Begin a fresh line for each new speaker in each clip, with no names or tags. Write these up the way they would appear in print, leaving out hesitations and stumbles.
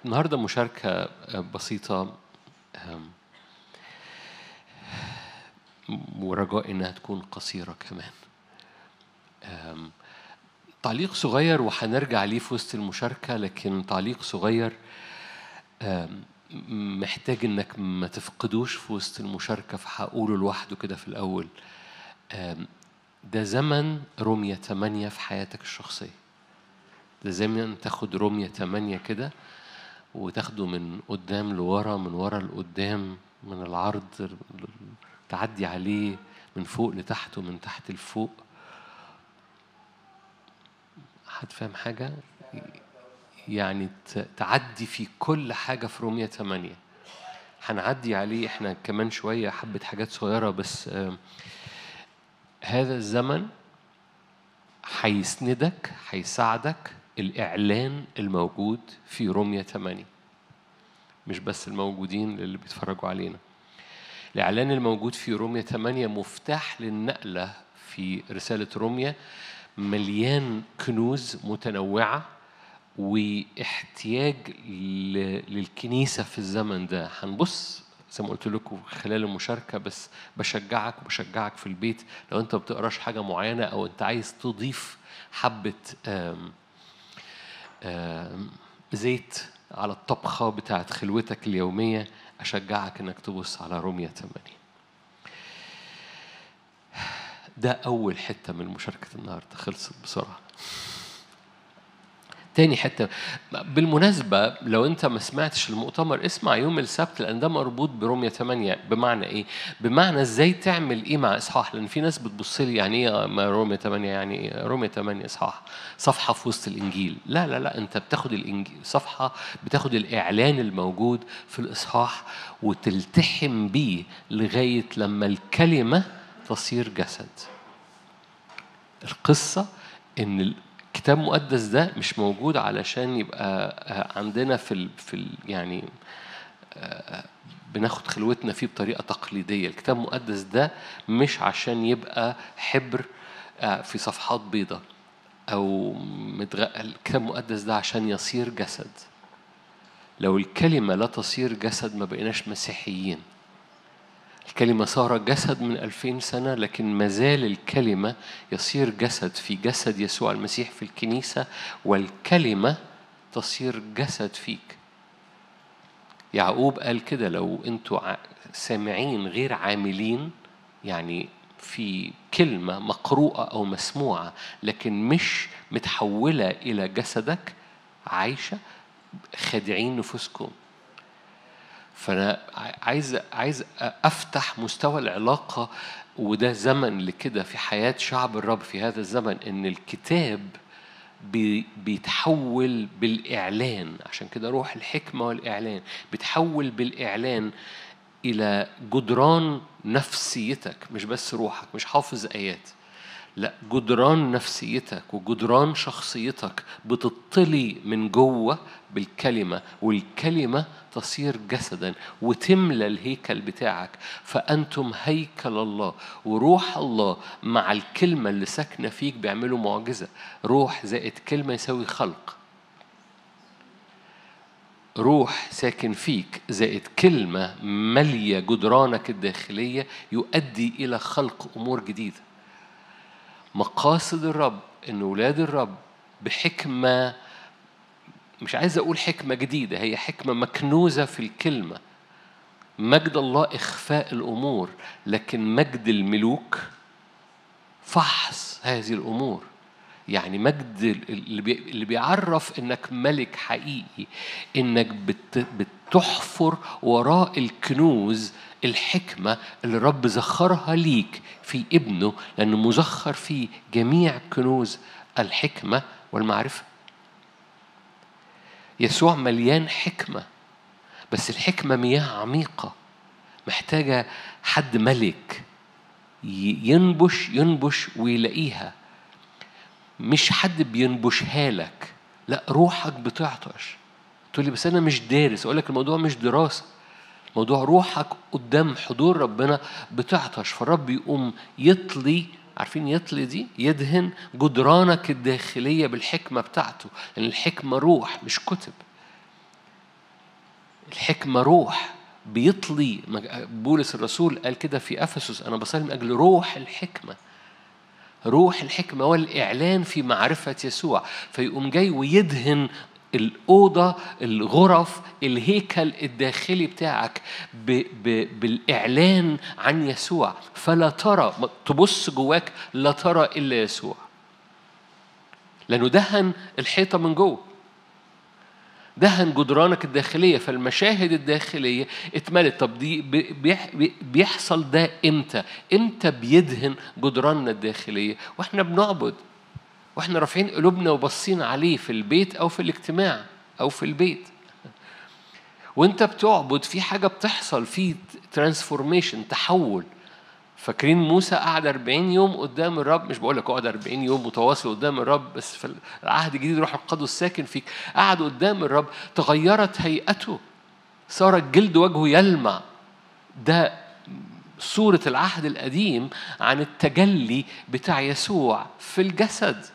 النهاردة مشاركة بسيطة، ورجاء إنها تكون قصيرة كمان. تعليق صغير وهنرجع ليه في وسط المشاركة، لكن تعليق صغير محتاج إنك ما تفقدوش في وسط المشاركة، فهقوله لوحده كده في الأول. ده زمن رمية 8 في حياتك الشخصية. ده زمن تاخد رمية 8 كده وتاخده من قدام لورا، من ورا لقدام، من العرض تعدي عليه من فوق لتحت ومن تحت لفوق. حد فاهم حاجة؟ يعني تعدي في كل حاجة في رمية 8. هنعدي عليه احنا كمان شوية حبة حاجات صغيرة بس. هذا الزمن هيسندك، هيساعدك الإعلان الموجود في رمية 8، مش بس الموجودين اللي بيتفرجوا علينا. الإعلان الموجود في رمية 8 مفتاح للنقلة في رسالة رمية، مليان كنوز متنوعة واحتياج للكنيسة في الزمن ده. هنبص زي ما قلت لكم خلال المشاركة، بس بشجعك في البيت لو أنت بتقراش حاجة معينة أو أنت عايز تضيف حبة زيت على الطبخة بتاعت خلوتك اليومية، أشجعك أنك تبص على رمية 8. ده أول حتة من مشاركة النهاردة، خلصت بسرعة. تاني حتة بالمناسبة، لو أنت ما سمعتش المؤتمر اسمع يوم السبت، لأن ده مربوط برمية 8. بمعنى إيه؟ بمعنى إزاي تعمل إيه مع إصحاح. لأن في ناس بتبص لي يعني إيه ما رمية 8؟ يعني إيه رمية 8 إصحاح؟ صفحة في وسط الإنجيل؟ لا لا لا، أنت بتاخد الإنجيل صفحة، بتاخد الإعلان الموجود في الإصحاح وتلتحم بيه لغاية لما الكلمة تصير جسد. القصة إن الكتاب المقدس ده مش موجود علشان يبقى عندنا في يعني بناخد خلوتنا فيه بطريقة تقليدية. الكتاب المقدس ده مش عشان يبقى حبر في صفحات بيضة أو الكتاب المقدس ده عشان يصير جسد. لو الكلمة لا تصير جسد ما بقيناش مسيحيين. الكلمة صار جسد من 2000 سنة، لكن مازال الكلمة يصير جسد في جسد يسوع المسيح في الكنيسة، والكلمة تصير جسد فيك. يعقوب قال كده: لو أنتوا سامعين غير عاملين، يعني في كلمة مقروءة أو مسموعة لكن مش متحولة إلى جسدك عايشة، خادعين نفوسكم. فأنا عايز أفتح مستوى العلاقة، وده زمن لكده في حياة شعب الرب في هذا الزمن، إن الكتاب بيتحول بالإعلان. عشان كده روح الحكمة والإعلان بيتحول بالإعلان إلى جدران نفسيتك، مش بس روحك، مش حافظ آيات، لا، جدران نفسيتك وجدران شخصيتك بتطلي من جوه بالكلمة، والكلمة تصير جسدا وتملى الهيكل بتاعك. فأنتم هيكل الله، وروح الله مع الكلمة اللي ساكنة فيك بيعملوا معجزة. روح زائد كلمة يساوي خلق. روح ساكن فيك زائد كلمة مالية جدرانك الداخلية يؤدي إلى خلق أمور جديدة. مقاصد الرب إن أولاد الرب بحكمة، مش عايز أقول حكمة جديدة، هي حكمة مكنوزة في الكلمة. مجد الله إخفاء الأمور، لكن مجد الملوك فحص هذه الأمور. يعني مجد اللي بيعرف إنك ملك حقيقي، إنك بتحفر وراء الكنوز الحكمة اللي رب زخرها ليك في ابنه، لأنه مزخر فيه جميع كنوز الحكمة والمعرفة. يسوع مليان حكمة، بس الحكمة مياه عميقة محتاجة حد ملك ينبش ويلاقيها، مش حد بينبشها لك. لا، روحك بتعطش. تقول لي بس أنا مش دارس. أقول لك الموضوع مش دراسة، موضوع روحك قدام حضور ربنا بتعطش، فالرب يقوم يطلي. عارفين يطلي دي؟ يدهن جدرانك الداخلية بالحكمة بتاعته، لأن الحكمة روح مش كتب. الحكمة روح بيطلي. بولس الرسول قال كده في أفسس: أنا بصلي من أجل روح الحكمة. روح الحكمة والإعلان في معرفة يسوع. فيقوم جاي ويدهن الأوضة، الغرف، الهيكل الداخلي بتاعك بالإعلان عن يسوع، فلا ترى، تبص جواك لا ترى إلا يسوع، لأنه دهن الحيطة من جوه، دهن جدرانك الداخلية، فالمشاهد الداخلية اتملت. طب دي بيحصل ده إمتى؟ إمتى بيدهن جدراننا الداخلية؟ وإحنا بنعبد، وإحنا رافعين قلوبنا وبصين عليه في البيت أو في الاجتماع أو في البيت. وإنت بتعبد في حاجة بتحصل، في ترانسفورميشن، تحول. فاكرين موسى قعد 40 يوم قدام الرب؟ مش بقول لك اقعد 40 يوم متواصل قدام الرب، بس في العهد الجديد روح القدس ساكن فيك. قعد قدام الرب، تغيرت هيئته، صار الجلد وجهه يلمع. ده صورة العهد القديم عن التجلي بتاع يسوع في الجسد.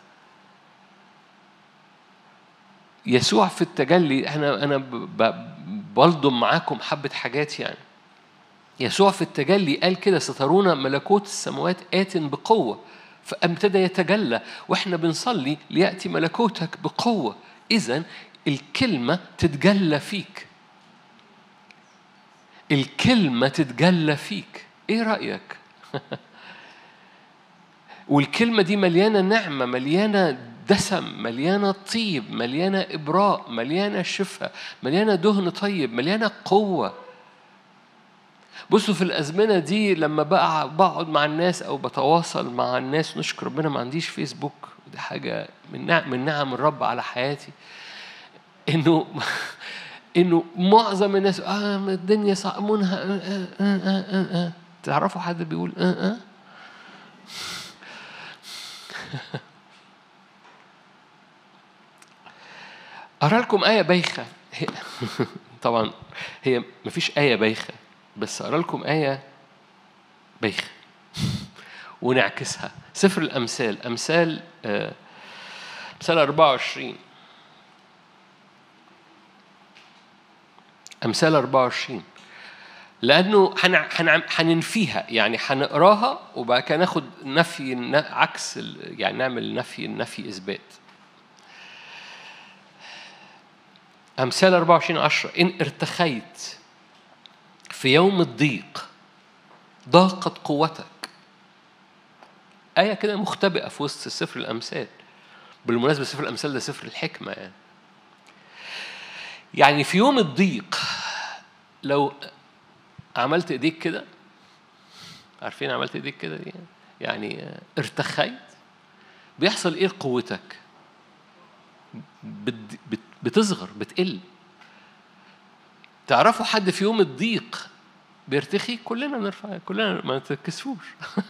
يسوع في التجلي، أنا بلضم معاكم حبة حاجات يعني. يسوع في التجلي قال كده: سترون ملكوت السماوات آت بقوة. فابتدى يتجلى، وإحنا بنصلي ليأتي ملكوتك بقوة. إذن الكلمة تتجلى فيك، الكلمة تتجلى فيك. إيه رأيك؟ والكلمة دي مليانة نعمة، مليانة دسم، مليانة طيب، مليانة إبراء، مليانة شفاء، مليانة دهن طيب، مليانة قوة. بصوا في الأزمنة دي لما بقعد مع الناس أو بتواصل مع الناس، نشكر ربنا ما عنديش فيسبوك، ودي حاجة من نعم الرب على حياتي، إنه معظم الناس الدنيا صعبونها. تعرفوا حد بيقول أرى لكم آية بايخة. طبعا هي مفيش آية بايخة، بس أرى لكم آية بايخة ونعكسها. سفر الأمثال، أمثال 24، أمثال 24. لأنه هننفيها، يعني هنقراها وبعد كده ناخد نفي عكس، يعني نعمل نفي إثبات. أمثال 24:10: إن ارتخيت في يوم الضيق ضاقت قوتك. آية كده مختبئة في وسط سفر الأمثال. بالمناسبة سفر الأمثال ده سفر الحكمة. يعني في يوم الضيق لو عملت إيديك كده، عارفين عملت إيديك كده دي؟ يعني ارتخيت، بيحصل إيه قوتك؟ بتصغر، بتقل. تعرفوا حد في يوم الضيق بيرتخي؟ كلنا نرفع، كلنا، ما تكسفوش.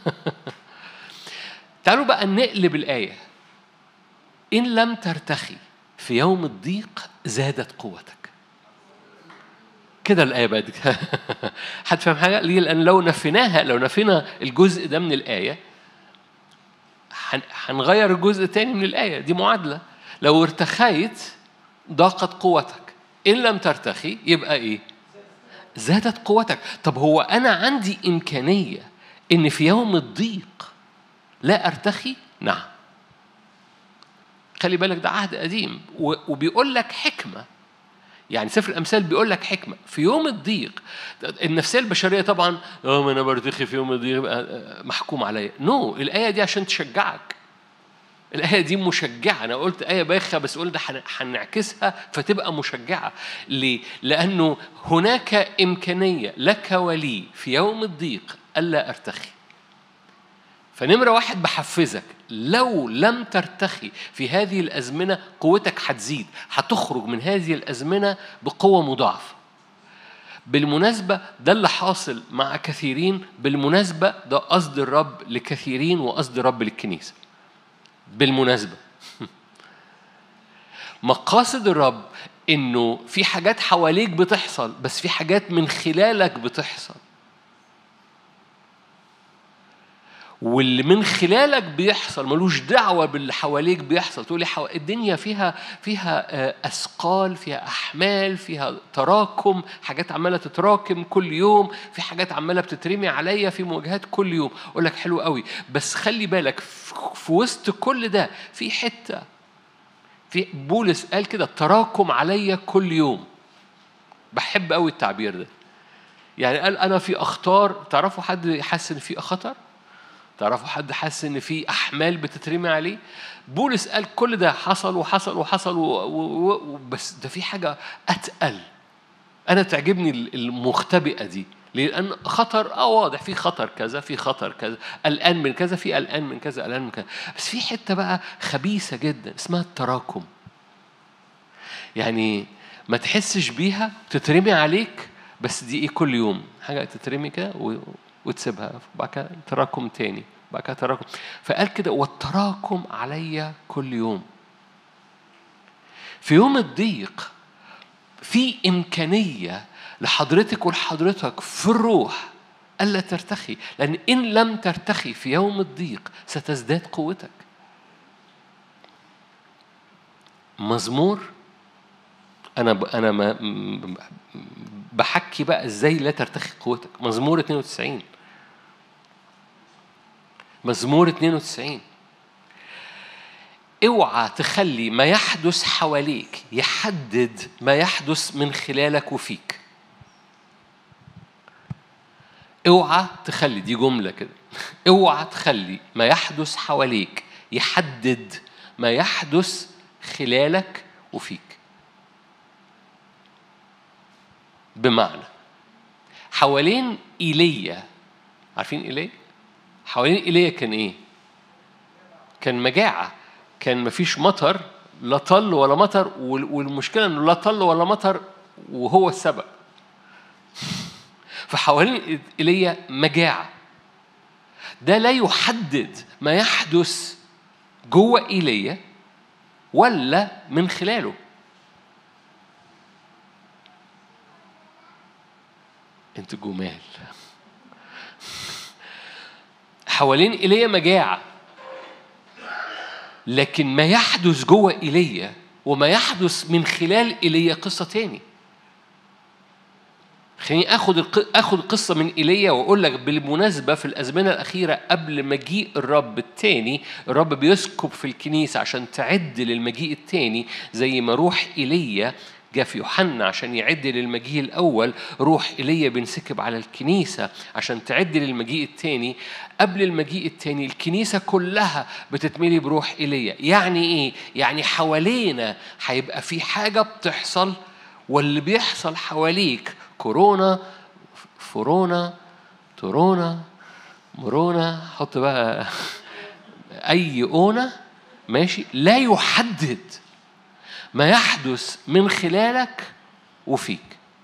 تعالوا بقى نقلب الآية: إن لم ترتخي في يوم الضيق زادت قوتك. كده الآية بقت. حد فهم حاجة؟ ليه؟ لأن لو نفينا الجزء ده من الآية هنغير الجزء الثاني من الآية. دي معادلة. لو ارتخيت ضاقت قوتك، إن لم ترتخي يبقى إيه؟ زادت قوتك. طب هو أنا عندي إمكانية إن في يوم الضيق لا أرتخي؟ نعم. خلي بالك ده عهد قديم وبيقول لك حكمة. يعني سفر الأمثال بيقول لك حكمة في يوم الضيق. النفسية البشرية طبعا ما أنا برتخي في يوم الضيق محكوم عليا. الآية دي عشان تشجعك. الآية دي مشجعة. أنا قلت آية بايخة بس قلت هنعكسها فتبقى مشجعة. ليه؟ لأنه هناك إمكانية لك ولي في يوم الضيق ألا أرتخي. فنمرة واحد بحفزك، لو لم ترتخي في هذه الأزمنة قوتك هتزيد، هتخرج من هذه الأزمنة بقوة مضاعفة. بالمناسبة ده اللي حاصل مع كثيرين. بالمناسبة ده قصد الرب لكثيرين وقصد الرب للكنيسة. بالمناسبة مقاصد الرب إنه في حاجات حواليك بتحصل، بس في حاجات من خلالك بتحصل. واللي من خلالك بيحصل ملوش دعوة باللي حواليك بيحصل. تقولي الدنيا فيها أثقال، فيها أحمال، فيها تراكم، حاجات عمالة تتراكم كل يوم، في حاجات عمالة بتترمي عليا، في مواجهات كل يوم. أقول لك حلو قوي، بس خلي بالك في وسط كل ده في حتة، في بولس قال كده التراكم عليا كل يوم. بحب قوي التعبير ده. يعني قال أنا في أخطار. تعرفوا حد يحس إن في خطر؟ تعرفوا حد حاسس ان في احمال بتترمي عليه؟ بولس قال كل ده حصل وحصل وحصل بس ده في حاجه اتقل. انا تعجبني المختبئه دي، لان خطر واضح، في خطر كذا، في خطر كذا، قلقان من كذا، في قلقان من كذا، قلقان من كذا، بس في حته بقى خبيثه جدا اسمها التراكم. يعني ما تحسش بيها تترمي عليك، بس دي ايه؟ كل يوم حاجه تترمي كده وتسيبها، بعد كده تراكم تاني، بعد كده تراكم. فقال كده والتراكم عليا كل يوم. في يوم الضيق في إمكانية لحضرتك ولحضرتك في الروح ألا ترتخي، لأن إن لم ترتخي في يوم الضيق ستزداد قوتك. مزمور أنا ما بحكي بقى إزاي لا ترتخي قوتك. مزمور 92، مزمور 92. اوعى تخلي ما يحدث حواليك يحدد ما يحدث من خلالك وفيك. اوعى تخلي، دي جملة كده، اوعى تخلي ما يحدث حواليك يحدد ما يحدث خلالك وفيك. بمعنى حوالين إيليا، عارفين إيليا؟ حوالين إيليا كان إيه؟ كان مجاعة، كان مفيش مطر، لا طل ولا مطر، والمشكلة إنه لا طل ولا مطر وهو السبب. فحوالين إيليا مجاعة. ده لا يحدد ما يحدث جوه إيليا ولا من خلاله. انت جمال. حوالين إيليا مجاعة، لكن ما يحدث جوه إيليا وما يحدث من خلال إيليا قصة تاني. خليني أخذ قصة من إيليا وأقول لك بالمناسبة في الأزمنة الأخيرة قبل مجيء الرب التاني، الرب بيسكب في الكنيسة عشان تعد للمجيء التاني. زي ما روح إيليا جاء في يوحنا عشان يعد للمجيء الأول، روح إيليا بنسكب على الكنيسة عشان تعد للمجيء التاني. قبل المجيء التاني الكنيسة كلها بتتملي بروح إيليا. يعني إيه؟ يعني حوالينا هيبقى في حاجة بتحصل، واللي بيحصل حواليك كورونا، فورونا، تورونا، مورونا، حط بقى أي أونة ماشي، لا يحدد ما يحدث من خلالك وفيك.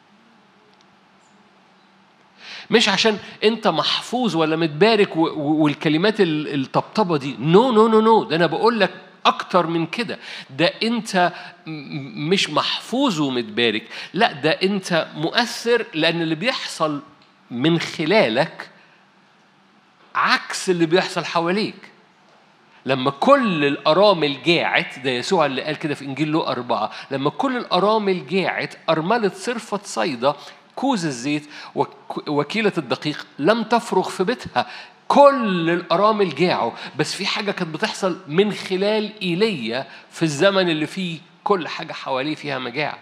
مش عشان أنت محفوظ ولا متبارك والكلمات الطبطبة دي، نو نو نو نو. ده أنا بقول لك أكتر من كده. ده أنت مش محفوظ ومتبارك، لا ده أنت مؤثر، لأن اللي بيحصل من خلالك عكس اللي بيحصل حواليك. لما كل الأرامل جاعت، ده يسوع اللي قال كده في إنجيل لوقا 4، لما كل الأرامل جاعت، أرملة صرفة صيدا كوز الزيت وكيلة الدقيق لم تفرغ في بيتها. كل الأرامل جاعوا، بس في حاجة كانت بتحصل من خلال إيليا في الزمن اللي فيه كل حاجة حواليه فيها مجاعة.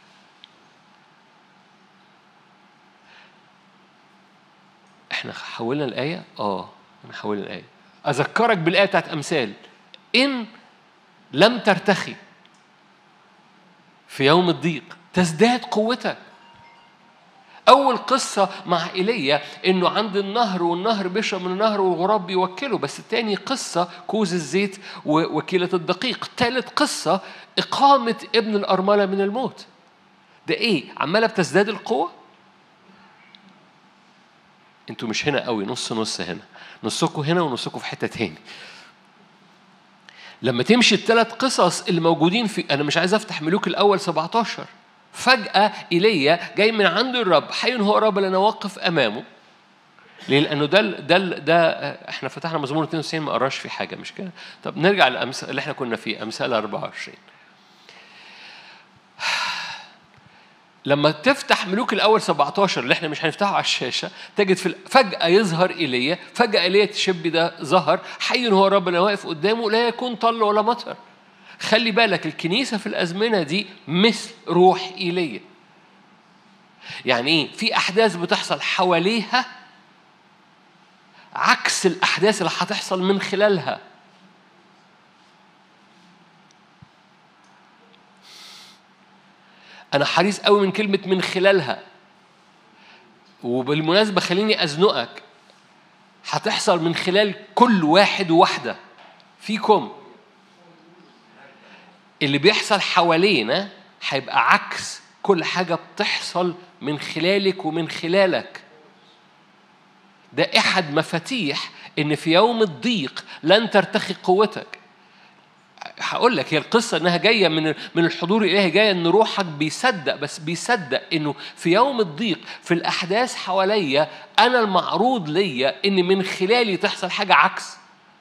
احنا حولنا الآية؟ احنا حولنا الآية. أذكرك بالآية بتاعت أمثال، إن لم ترتخي في يوم الضيق تزداد قوتك. أول قصة مع إيليا إنه عند النهر، والنهر بيشرب من النهر والغراب بيوكله. بس التاني قصة كوز الزيت ووكيلة الدقيق. ثالث قصة إقامة ابن الأرملة من الموت. ده إيه؟ عمالة بتزداد القوة. أنتوا مش هنا قوي، نص نص هنا، نصكوا هنا ونصكوا في حتة تاني. لما تمشي الثلاث قصص اللي موجودين في، أنا مش عايز أفتح ملوك الأول 17. فجأة إيليا جاي من عند الرب، حي هو الرب اللي أنا واقف أمامه، ليه؟ لأنه ده احنا فتحنا مزمور 92 ما قراش في حاجة، مش كده؟ طب نرجع للأمثال اللي احنا كنا فيه، أمثال 24. لما تفتح ملوك الأول 17 اللي احنا مش هنفتحه على الشاشة، تجد فجأة يظهر إيليا، فجأة إيليا تشبي ده ظهر، حي هو ربنا واقف قدامه لا يكون طل ولا مطر. خلي بالك الكنيسة في الأزمنة دي مثل روح إيليا. يعني إيه؟ في أحداث بتحصل حواليها عكس الأحداث اللي هتحصل من خلالها. أنا حريص قوي من كلمة من خلالها. وبالمناسبة خليني أزنقك، هتحصل من خلال كل واحد وواحدة فيكم. اللي بيحصل حوالينا هيبقى عكس كل حاجة بتحصل من خلالك ومن خلالك. ده أحد مفاتيح إن في يوم الضيق لن ترتخي قوتك. هقول لك هي القصة إنها جاية من الحضور الإلهي، جاية إن روحك بيصدق، بس بيصدق إنه في يوم الضيق في الأحداث حواليا أنا المعروض ليا إن من خلالي تحصل حاجة عكس.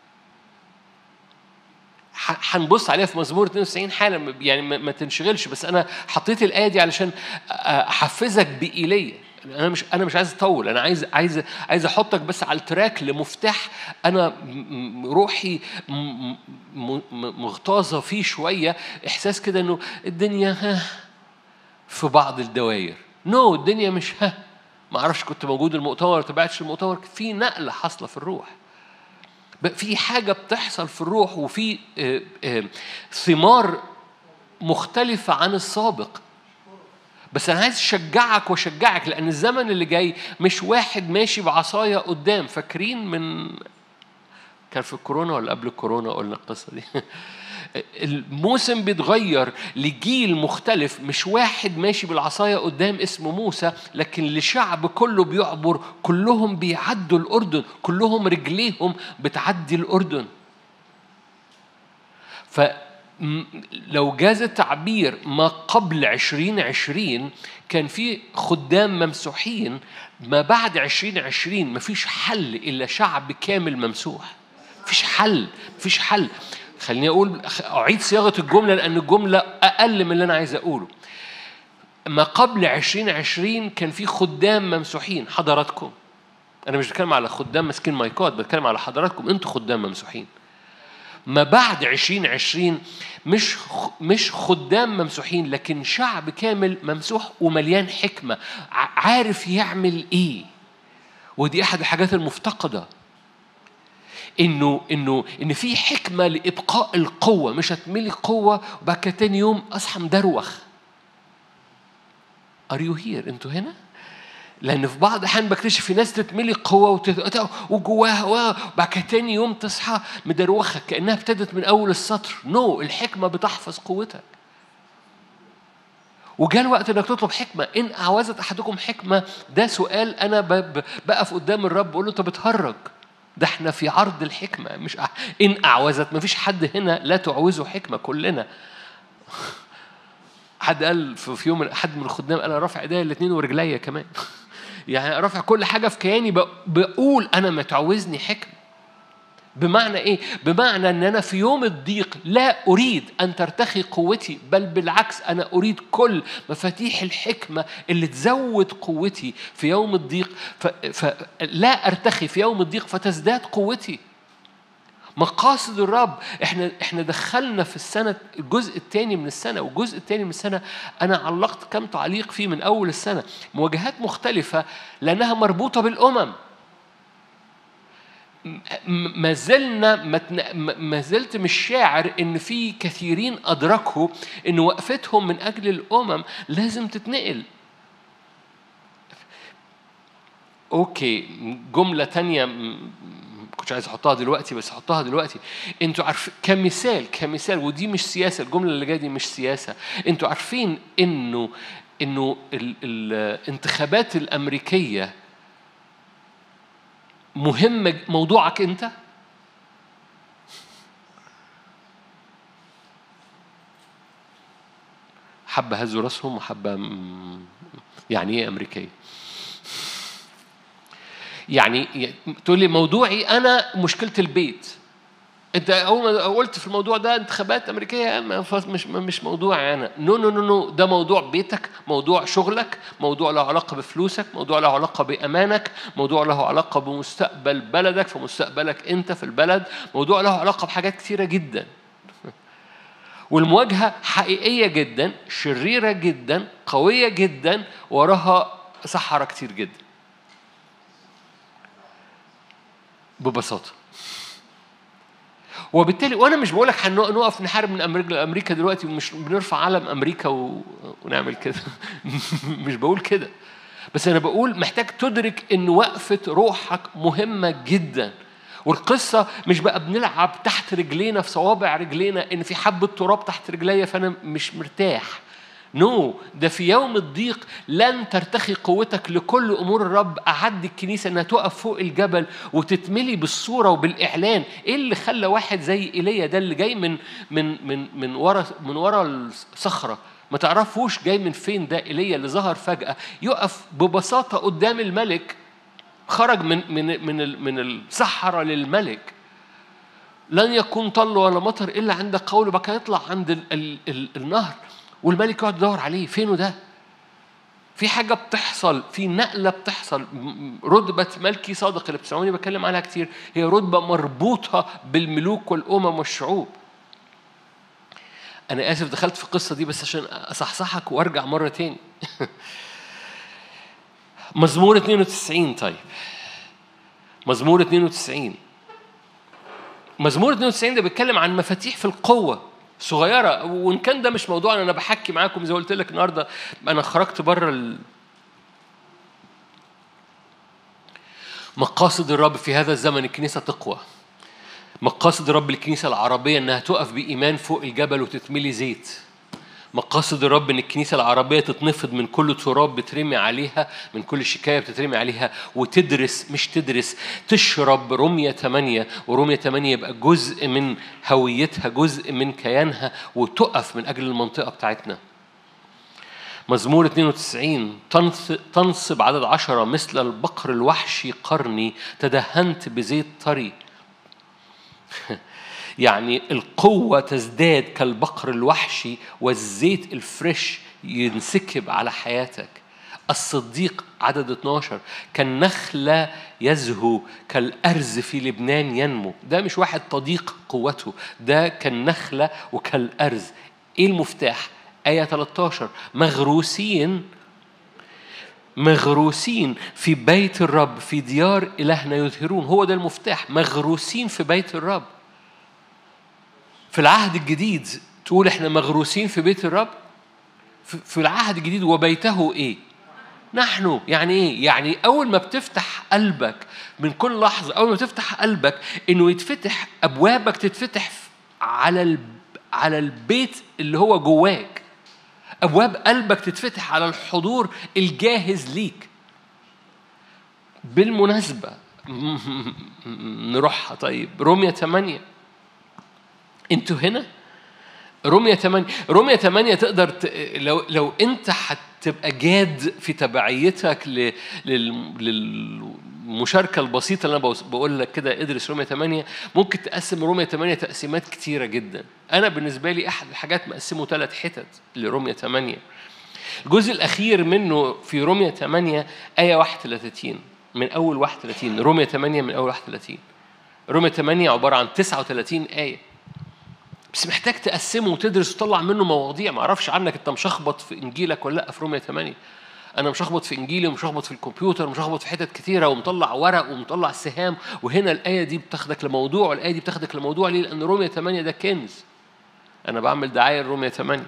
هنبص عليها في مزمور 92 حالا، يعني ما تنشغلش، بس أنا حطيت الآية دي علشان أحفزك بإيليا. أنا مش عايز أطول، أنا عايز أحطك بس على التراك لمفتاح أنا روحي مغتاظة فيه شوية، إحساس كده إنه الدنيا في بعض الدوائر. الدنيا مش ما أعرفش كنت موجود المؤتمر ولا تبعتش المؤتمر، في نقلة حاصلة في الروح، في حاجة بتحصل في الروح، وفي ثمار مختلفة عن السابق. بس أنا عايز أشجعك وأشجعك، لأن الزمن اللي جاي مش واحد ماشي بعصاية قدام. فاكرين كان في الكورونا ولا قبل الكورونا قلنا القصة دي؟ الموسم بيتغير لجيل مختلف، مش واحد ماشي بالعصاية قدام اسمه موسى، لكن لشعب كله بيعبر، كلهم بيعدوا الأردن، كلهم رجليهم بتعدي الأردن. فلو جاز التعبير ما قبل 2020 كان في خدام ممسوحين، ما بعد 2020 مفيش حل إلا شعب كامل ممسوح. مفيش حل. خليني أعيد صياغة الجملة لأن الجملة أقل من اللي أنا عايز أقوله. ما قبل 2020 كان في خدام ممسوحين، حضراتكم. أنا مش بتكلم على خدام ماسكين مايكات، بتكلم على حضراتكم، أنتوا خدام ممسوحين. ما بعد 2020 مش خدام ممسوحين، لكن شعب كامل ممسوح ومليان حكمة، عارف يعمل إيه. ودي أحد الحاجات المفتقدة، إن في حكمة لإبقاء القوة. مش هتملي قوة وبعد كده تاني يوم أصحى مدروخ. Are you here؟ أنتوا هنا؟ لأن في بعض الأحيان بكتشف في ناس تتملي قوة وجواها وبعد كده تاني يوم تصحى مدروخة كأنها ابتدت من أول السطر. الحكمة بتحفظ قوتك. وجاء الوقت انك تطلب حكمة. إن أعوزت أحدكم حكمة، ده سؤال أنا بقف قدام الرب بقول له أنت بتهرج. ده احنا في عرض الحكمة، مش إن أعوزت. ما فيش حد هنا لا تعوزه حكمة، كلنا. حد قال في يوم حد من الخدام قال أنا رافع إيديا الاثنين ورجليا كمان. يعني رافع كل حاجة في كياني، بقول أنا ما تعوزني حكمة. بمعنى إيه؟ بمعنى أن أنا في يوم الضيق لا أريد أن ترتخي قوتي، بل بالعكس أنا أريد كل مفاتيح الحكمة اللي تزود قوتي في يوم الضيق، فلا أرتخي في يوم الضيق فتزداد قوتي. مقاصد الرب. احنا دخلنا في السنة الجزء الثاني من السنة، والجزء الثاني من السنة أنا علقت كم تعليق فيه من أول السنة، مواجهات مختلفة لأنها مربوطة بالأمم. ما زلت مش شاعر إن في كثيرين أدركوا إن وقفتهم من أجل الأمم لازم تتنقل. أوكي، جملة تانية كنت عايز أحطها دلوقتي بس أحطها دلوقتي. أنتوا عارفين كمثال، ودي مش سياسة، الجملة اللي جاية دي مش سياسة. أنتوا عارفين إنه الانتخابات الأمريكية مهم موضوعك أنت. حبة هزوا راسهم وحبة يعني إيه أمريكية؟ يعني تقول لي موضوعي أنا مشكلة البيت. أنت أول ما قلت في الموضوع ده انتخابات أمريكية، مش موضوعي أنا. نو، ده موضوع بيتك، موضوع شغلك، موضوع له علاقة بفلوسك، موضوع له علاقة بأمانك، موضوع له علاقة بمستقبل بلدك، في مستقبلك أنت في البلد، موضوع له علاقة بحاجات كتيرة جدا. والمواجهة حقيقية جدا، شريرة جدا، قوية جدا، وراها سحرة كتير جدا ببساطة. وبالتالي وانا مش بقولك هنقف نحارب من امريكا دلوقتي ومش بنرفع علم امريكا ونعمل كده. مش بقول كده، بس انا بقول محتاج تدرك ان وقفة روحك مهمة جدا. والقصة مش بقى بنلعب تحت رجلينا في صوابع رجلينا ان في حبة تراب تحت رجليا فانا مش مرتاح. ده في يوم الضيق لن ترتخي قوتك لكل أمور الرب. أعد الكنيسة أنها تقف فوق الجبل وتتملي بالصورة وبالإعلان. إيه اللي خلى واحد زي إيليا ده اللي جاي من ورا الصخرة، ما تعرفوش جاي من فين، ده إيليا اللي ظهر فجأة يقف ببساطة قدام الملك، خرج من الصحراء للملك. لن يكون طل ولا مطر إلا عند قوله، بقى يطلع عند النهر والملك يقعد يدور عليه. فينه ده؟ في حاجة بتحصل، في نقلة بتحصل. رتبة ملكي صادق اللي بتسمعوني بتكلم عنها كتير هي رتبة مربوطة بالملوك والأمم والشعوب. أنا آسف دخلت في القصة دي بس عشان أصحصحك وأرجع مرة تاني. مزمور 92. طيب مزمور 92. مزمور 92 ده بيتكلم عن مفاتيح في القوة صغيرة. وإن كان ده مش موضوعنا، أنا بحكي معاكم زي ما قلت لك النهاردة. أنا خرجت بره مقاصد الرب في هذا الزمن. الكنيسة تقوى. مقاصد الرب للكنيسة العربية إنها تقف بإيمان فوق الجبل وتتملي زيت. مقاصد الرب إن الكنيسة العربية تتنفض من كل تراب بترمي عليها، من كل شكاية بتترمي عليها، وتدرس، مش تدرس، تشرب رمية 8. ورمية 8 يبقى جزء من هويتها، جزء من كيانها، وتقف من أجل المنطقة بتاعتنا. مزمور 92 تنصب عدد 10 مثل البقر الوحشي قرني تدهنت بزيت طري. يعني القوة تزداد كالبقر الوحشي والزيت الفريش ينسكب على حياتك. الصديق عدد 12 كالنخلة يزهو كالأرز في لبنان ينمو. ده مش واحد تضيق قوته، ده كالنخلة وكالأرز. إيه المفتاح؟ آية 13 مغروسين في بيت الرب في ديار إلهنا يظهرون. هو ده المفتاح، مغروسين في بيت الرب. في العهد الجديد تقول احنا مغروسين في بيت الرب. في العهد الجديد وبيته ايه؟ نحن. يعني ايه؟ يعني اول ما بتفتح قلبك من كل لحظة، اول ما تفتح قلبك انه يتفتح ابوابك، تتفتح على البيت اللي هو جواك. ابواب قلبك تتفتح على الحضور الجاهز ليك. بالمناسبة نروحها. طيب رمية 8 انتوا هنا. رمية 8 تقدر لو انت هتبقى جاد في تبعيتك للمشاركة البسيطة اللي انا بقول لك كده ادرس رمية 8. ممكن تقسم رمية 8 تقسيمات كتيرة جدا. انا بالنسبة لي احد الحاجات مقسمه 3 حتت لرمية 8. الجزء الاخير منه في رمية 8 آية 31 من اول 31. رمية 8 من اول 31. رمية 8 عبارة عن 39 آية، بس محتاج تقسمه وتدرس وتطلع منه مواضيع. ما اعرفش عنك انت مشخبط في انجيلك ولا لا. في رمية 8 انا مشخبط في انجيلي ومشخبط في الكمبيوتر ومشخبط في حتت كتيره ومطلع ورق ومطلع سهام، وهنا الايه دي بتاخدك لموضوع والايه دي بتاخدك لموضوع. ليه؟ لان رمية 8 ده كنز. انا بعمل دعايه لرمية 8.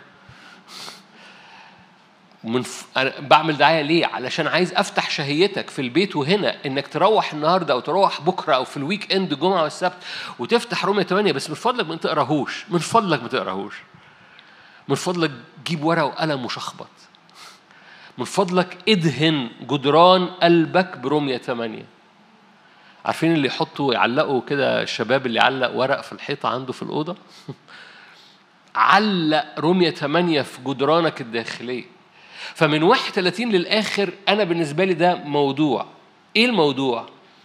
أنا بعمل دعاية ليه؟ علشان عايز أفتح شهيتك في البيت وهنا، إنك تروح النهاردة أو تروح بكرة أو في الويك إند الجمعة والسبت وتفتح رمية 8. بس من فضلك ما تقراهوش، من فضلك ما تقراهوش، من فضلك جيب ورقة وقلم وشخبط، من فضلك ادهن جدران قلبك برمية 8. عارفين اللي يحطوا يعلقوا كده، الشباب اللي يعلق ورق في الحيطة عنده في الأوضة؟ علق رمية 8 في جدرانك الداخلية. فمن 31 للآخر أنا بالنسبة لي ده موضوع. إيه الموضوع؟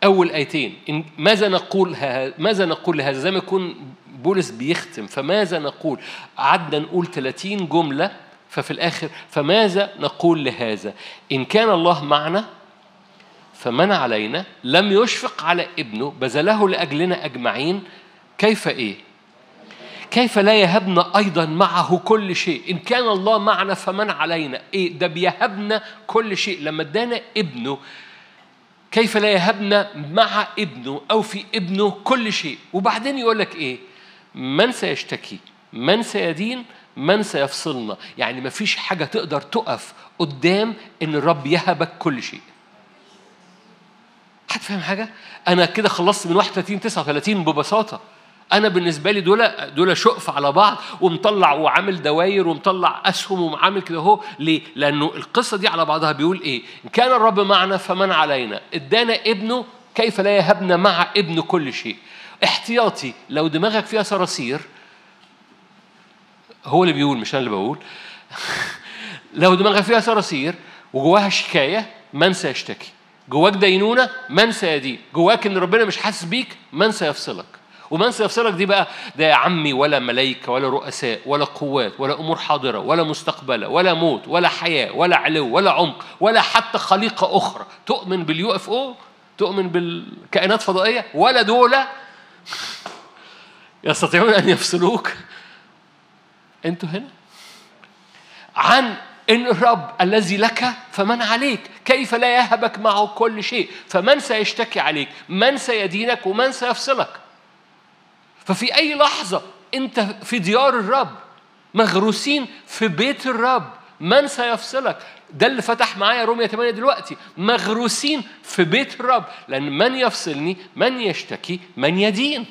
أول آيتين ماذا نقول لهذا، زي ما يكون بولس بيختم فماذا نقول، قعدنا نقول 30 جملة، ففي الآخر فماذا نقول لهذا، إن كان الله معنا فمن علينا، لم يشفق على ابنه بذله لأجلنا أجمعين، كيف إيه؟ كيف لا يهبنا أيضا معه كل شيء؟ إن كان الله معنا فمن علينا، إيه ده بيهبنا كل شيء لما ادانا ابنه، كيف لا يهبنا مع ابنه أو في ابنه كل شيء؟ وبعدين يقول لك إيه؟ من سيشتكي؟ من سيدين؟ من سيفصلنا؟ يعني ما فيش حاجة تقدر تقف قدام إن الرب يهبك كل شيء. حد فاهم حاجة؟ أنا كده خلصت من 31-39 ببساطة. أنا بالنسبة لي دول شقف على بعض ومطلع وعامل دواير ومطلع أسهم وعامل كده هو. ليه؟ لأنه القصة دي على بعضها بيقول إيه؟ إن كان الرب معنا فمن علينا، إدانا ابنه، كيف لا يهبنا مع ابنه كل شيء؟ احتياطي لو دماغك فيها صراصير، هو اللي بيقول مش أنا اللي بقول. لو دماغك فيها صراصير وجواها شكاية، من سيشتكي؟ جواك دينونة، من سيدين؟ جواك إن ربنا مش حاسس بيك، من سيفصلك؟ ومن سيفصلك دي بقى ده يا عمي ولا ملايكة ولا رؤساء ولا قوات ولا أمور حاضرة ولا مستقبلة ولا موت ولا حياة ولا علو ولا عمق ولا حتى خليقة أخرى تؤمن باليو اف او، تؤمن بالكائنات فضائية، ولا دولة يستطيعون أن يفصلوك أنتوا هنا عن إن الرب الذي لك فمن عليك، كيف لا يهبك معه كل شيء؟ فمن سيشتكي عليك؟ من سيدينك؟ ومن سيفصلك؟ ففي أي لحظة أنت في ديار الرب، مغروسين في بيت الرب، من سيفصلك؟ ده اللي فتح معايا رومية 8 دلوقتي، مغروسين في بيت الرب، لأن من يفصلني؟ من يشتكي؟ من يدين؟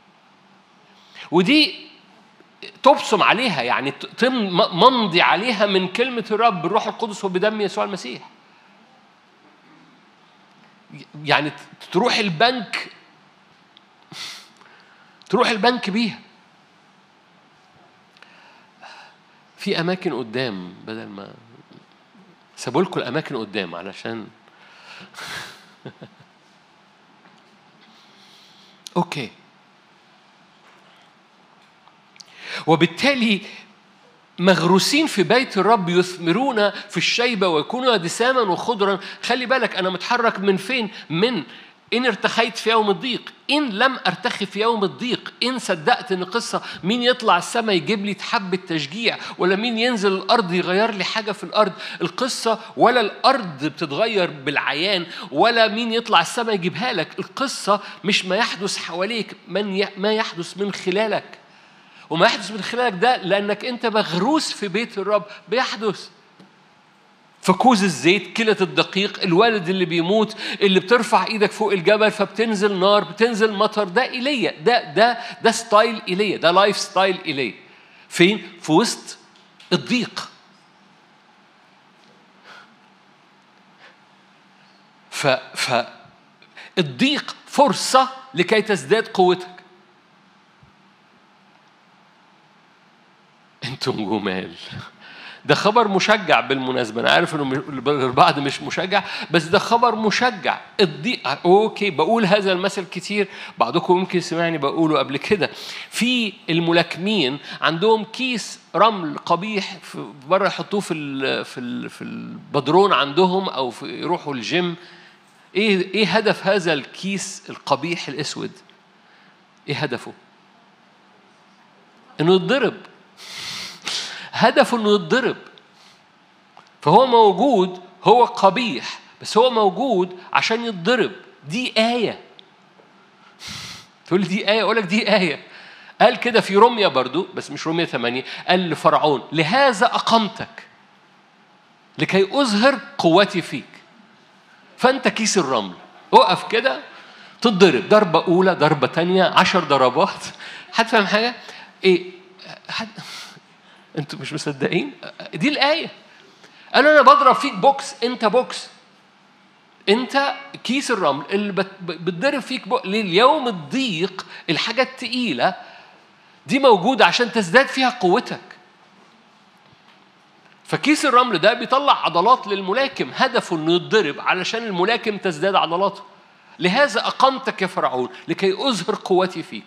ودي تبصم عليها، يعني ممضي عليها من كلمة الرب بالروح القدس وبدم يسوع المسيح. يعني تروح البنك بيها. في أماكن قدام، بدل ما سابوا لكم الأماكن قدام علشان أوكي. وبالتالي مغروسين في بيت الرب، يثمرون في الشيبة ويكونوا دساما وخضرا. خلي بالك أنا متحرك من فين؟ من إن ارتخيت في يوم الضيق، إن لم أرتخي في يوم الضيق، إن صدقت إن قصة مين يطلع السماء يجيب لي حبة تشجيع، ولا مين ينزل الأرض يغير لي حاجة في الأرض. القصة ولا الأرض بتتغير بالعيان، ولا مين يطلع السماء يجيبها لك. القصة مش ما يحدث حواليك، ما يحدث من خلالك. وما يحدث من خلالك ده لأنك أنت مغروس في بيت الرب بيحدث. فكوز الزيت، كيلة الدقيق، الوالد اللي بيموت، اللي بترفع ايدك فوق الجبل فبتنزل نار، بتنزل مطر، ده إيليا، ده ستايل إيليا، ده لايف ستايل إيليا. فين؟ في وسط الضيق. الضيق فرصة لكي تزداد قوتك. انتم جمال. ده خبر مشجع بالمناسبة، أنا عارف إنه البعض مش مشجع، بس ده خبر مشجع. الضيق أوكي، بقول هذا المثل كتير، بعضكم ممكن سمعني بقوله قبل كده. في الملاكمين عندهم كيس رمل قبيح بره يحطوه في البدرون عندهم، أو يروحوا الجيم. إيه هدف هذا الكيس القبيح الأسود؟ إيه هدفه؟ إنه يتضرب. هدفه إنه يتضرب. فهو موجود، هو قبيح بس هو موجود عشان يتضرب. دي آية. تقول لي دي آية، أقول لك دي آية. قال كده في رومية برضو، بس مش رومية 8، قال لفرعون لهذا أقمتك لكي أظهر قوتي فيك. فأنت كيس الرمل، وقف كده تتضرب، ضربة أولى، ضربة تانية، 10 ضربات. حد فاهم حاجة؟ إيه؟ أنتوا مش مصدقين؟ دي الآية. قال أنا بضرب فيك بوكس، أنت بوكس، أنت كيس الرمل اللي بتضرب فيك لليوم الضيق. الحاجة التقيلة دي موجودة عشان تزداد فيها قوتك. فكيس الرمل ده بيطلع عضلات للملاكم، هدفه إنه يتضرب علشان الملاكم تزداد عضلاته. لهذا أقمتك يا فرعون لكي أظهر قوتي فيك.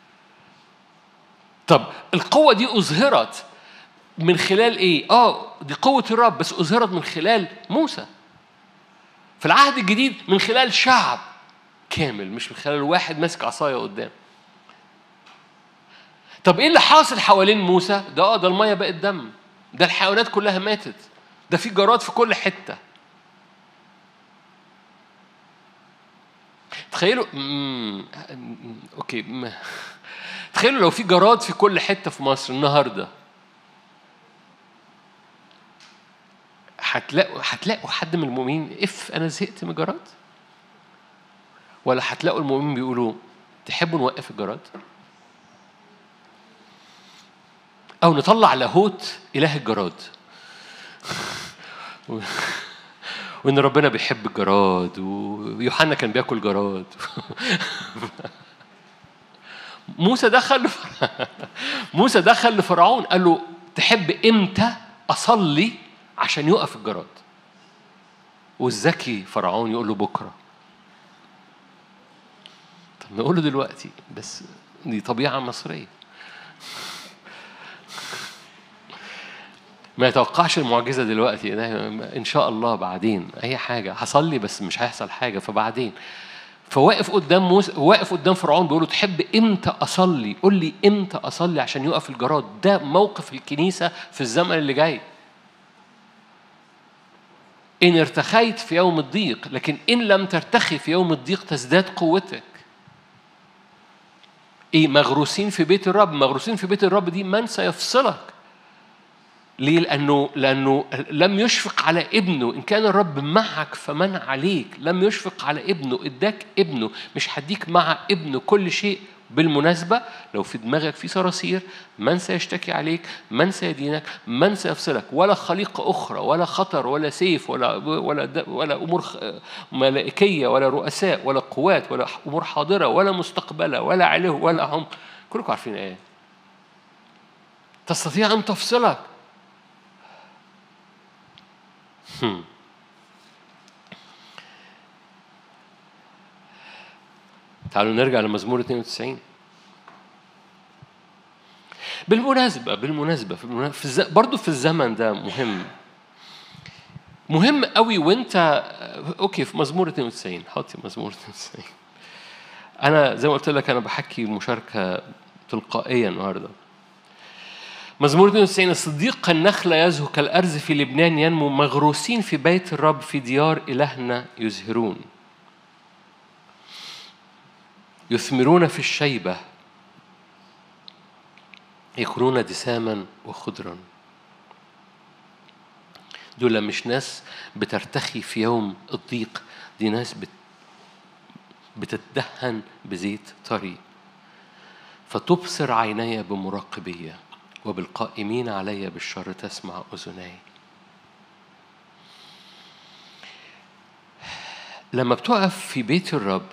طب القوة دي أظهرت من خلال إيه؟ دي قوة الرب، بس أظهرت من خلال موسى. في العهد الجديد من خلال شعب كامل، مش من خلال واحد ماسك عصاية قدام. طب إيه اللي حاصل حوالين موسى؟ ده المية بقت دم، ده الحيوانات كلها ماتت، ده في جراد في كل حتة. تخيلوا أوكي تخيلوا لو في جراد في كل حتة في مصر النهاردة، هتلاقوا حد من المؤمنين أنا زهقت من الجراد؟ ولا هتلاقوا المؤمنين بيقولوا تحبوا نوقف الجراد؟ أو نطلع لاهوت إله الجراد وإن ربنا بيحب الجراد ويوحنا كان بياكل جراد. موسى دخل لفرعون قال له تحب إمتى أصلي عشان يقف الجراد؟ والذكي فرعون يقول له بكرة. طب نقول له دلوقتي، بس دي طبيعة مصرية. ما يتوقعش المعجزة دلوقتي، إن شاء الله بعدين أي حاجة هصلي، بس مش هيحصل حاجة فبعدين. فواقف قدام موسى، واقف قدام فرعون بيقول له تحب إمتى أصلي؟ قول لي إمتى أصلي عشان يقف الجراد. ده موقف الكنيسة في الزمن اللي جاي. إن ارتخيت في يوم الضيق، لكن إن لم ترتخي في يوم الضيق تزداد قوتك. مغروسين في بيت الرب. مغروسين في بيت الرب دي من سيفصلك؟ ليه؟ لأنه لم يشفق على ابنه. إن كان الرب معك فمن عليك. لم يشفق على ابنه، اداك ابنه. مش هديك مع ابنه كل شيء. بالمناسبة لو في دماغك في صراصير، من سيشتكي عليك؟ من سيدينك؟ من سيفصلك؟ ولا خليقة أخرى، ولا خطر، ولا سيف، ولا أمور ملائكية، ولا رؤساء، ولا قوات، ولا أمور حاضرة، ولا مستقبلة، ولا عليه، ولا هم. كلكم عارفين إيه تستطيع أن تفصلك. تعالوا نرجع لمزمور 92. بالمناسبة برضو في الزمن ده مهم قوي. وانت اوكي في مزمور 92، حطي مزمور 92. انا زي ما قلت لك انا بحكي مشاركة تلقائية النهارده. مزمور 92: الصديق كالنخلة يزهو، كالأرز في لبنان ينمو، مغروسين في بيت الرب في ديار إلهنا يزهرون، يثمرون في الشيبة، يكونون دساما وخضرا. دول مش ناس بترتخي في يوم الضيق، دي ناس بتتدهن بزيت طري. فتبصر عيني بمراقبية، وبالقائمين علي بالشر تسمع أذناي. لما بتقف في بيت الرب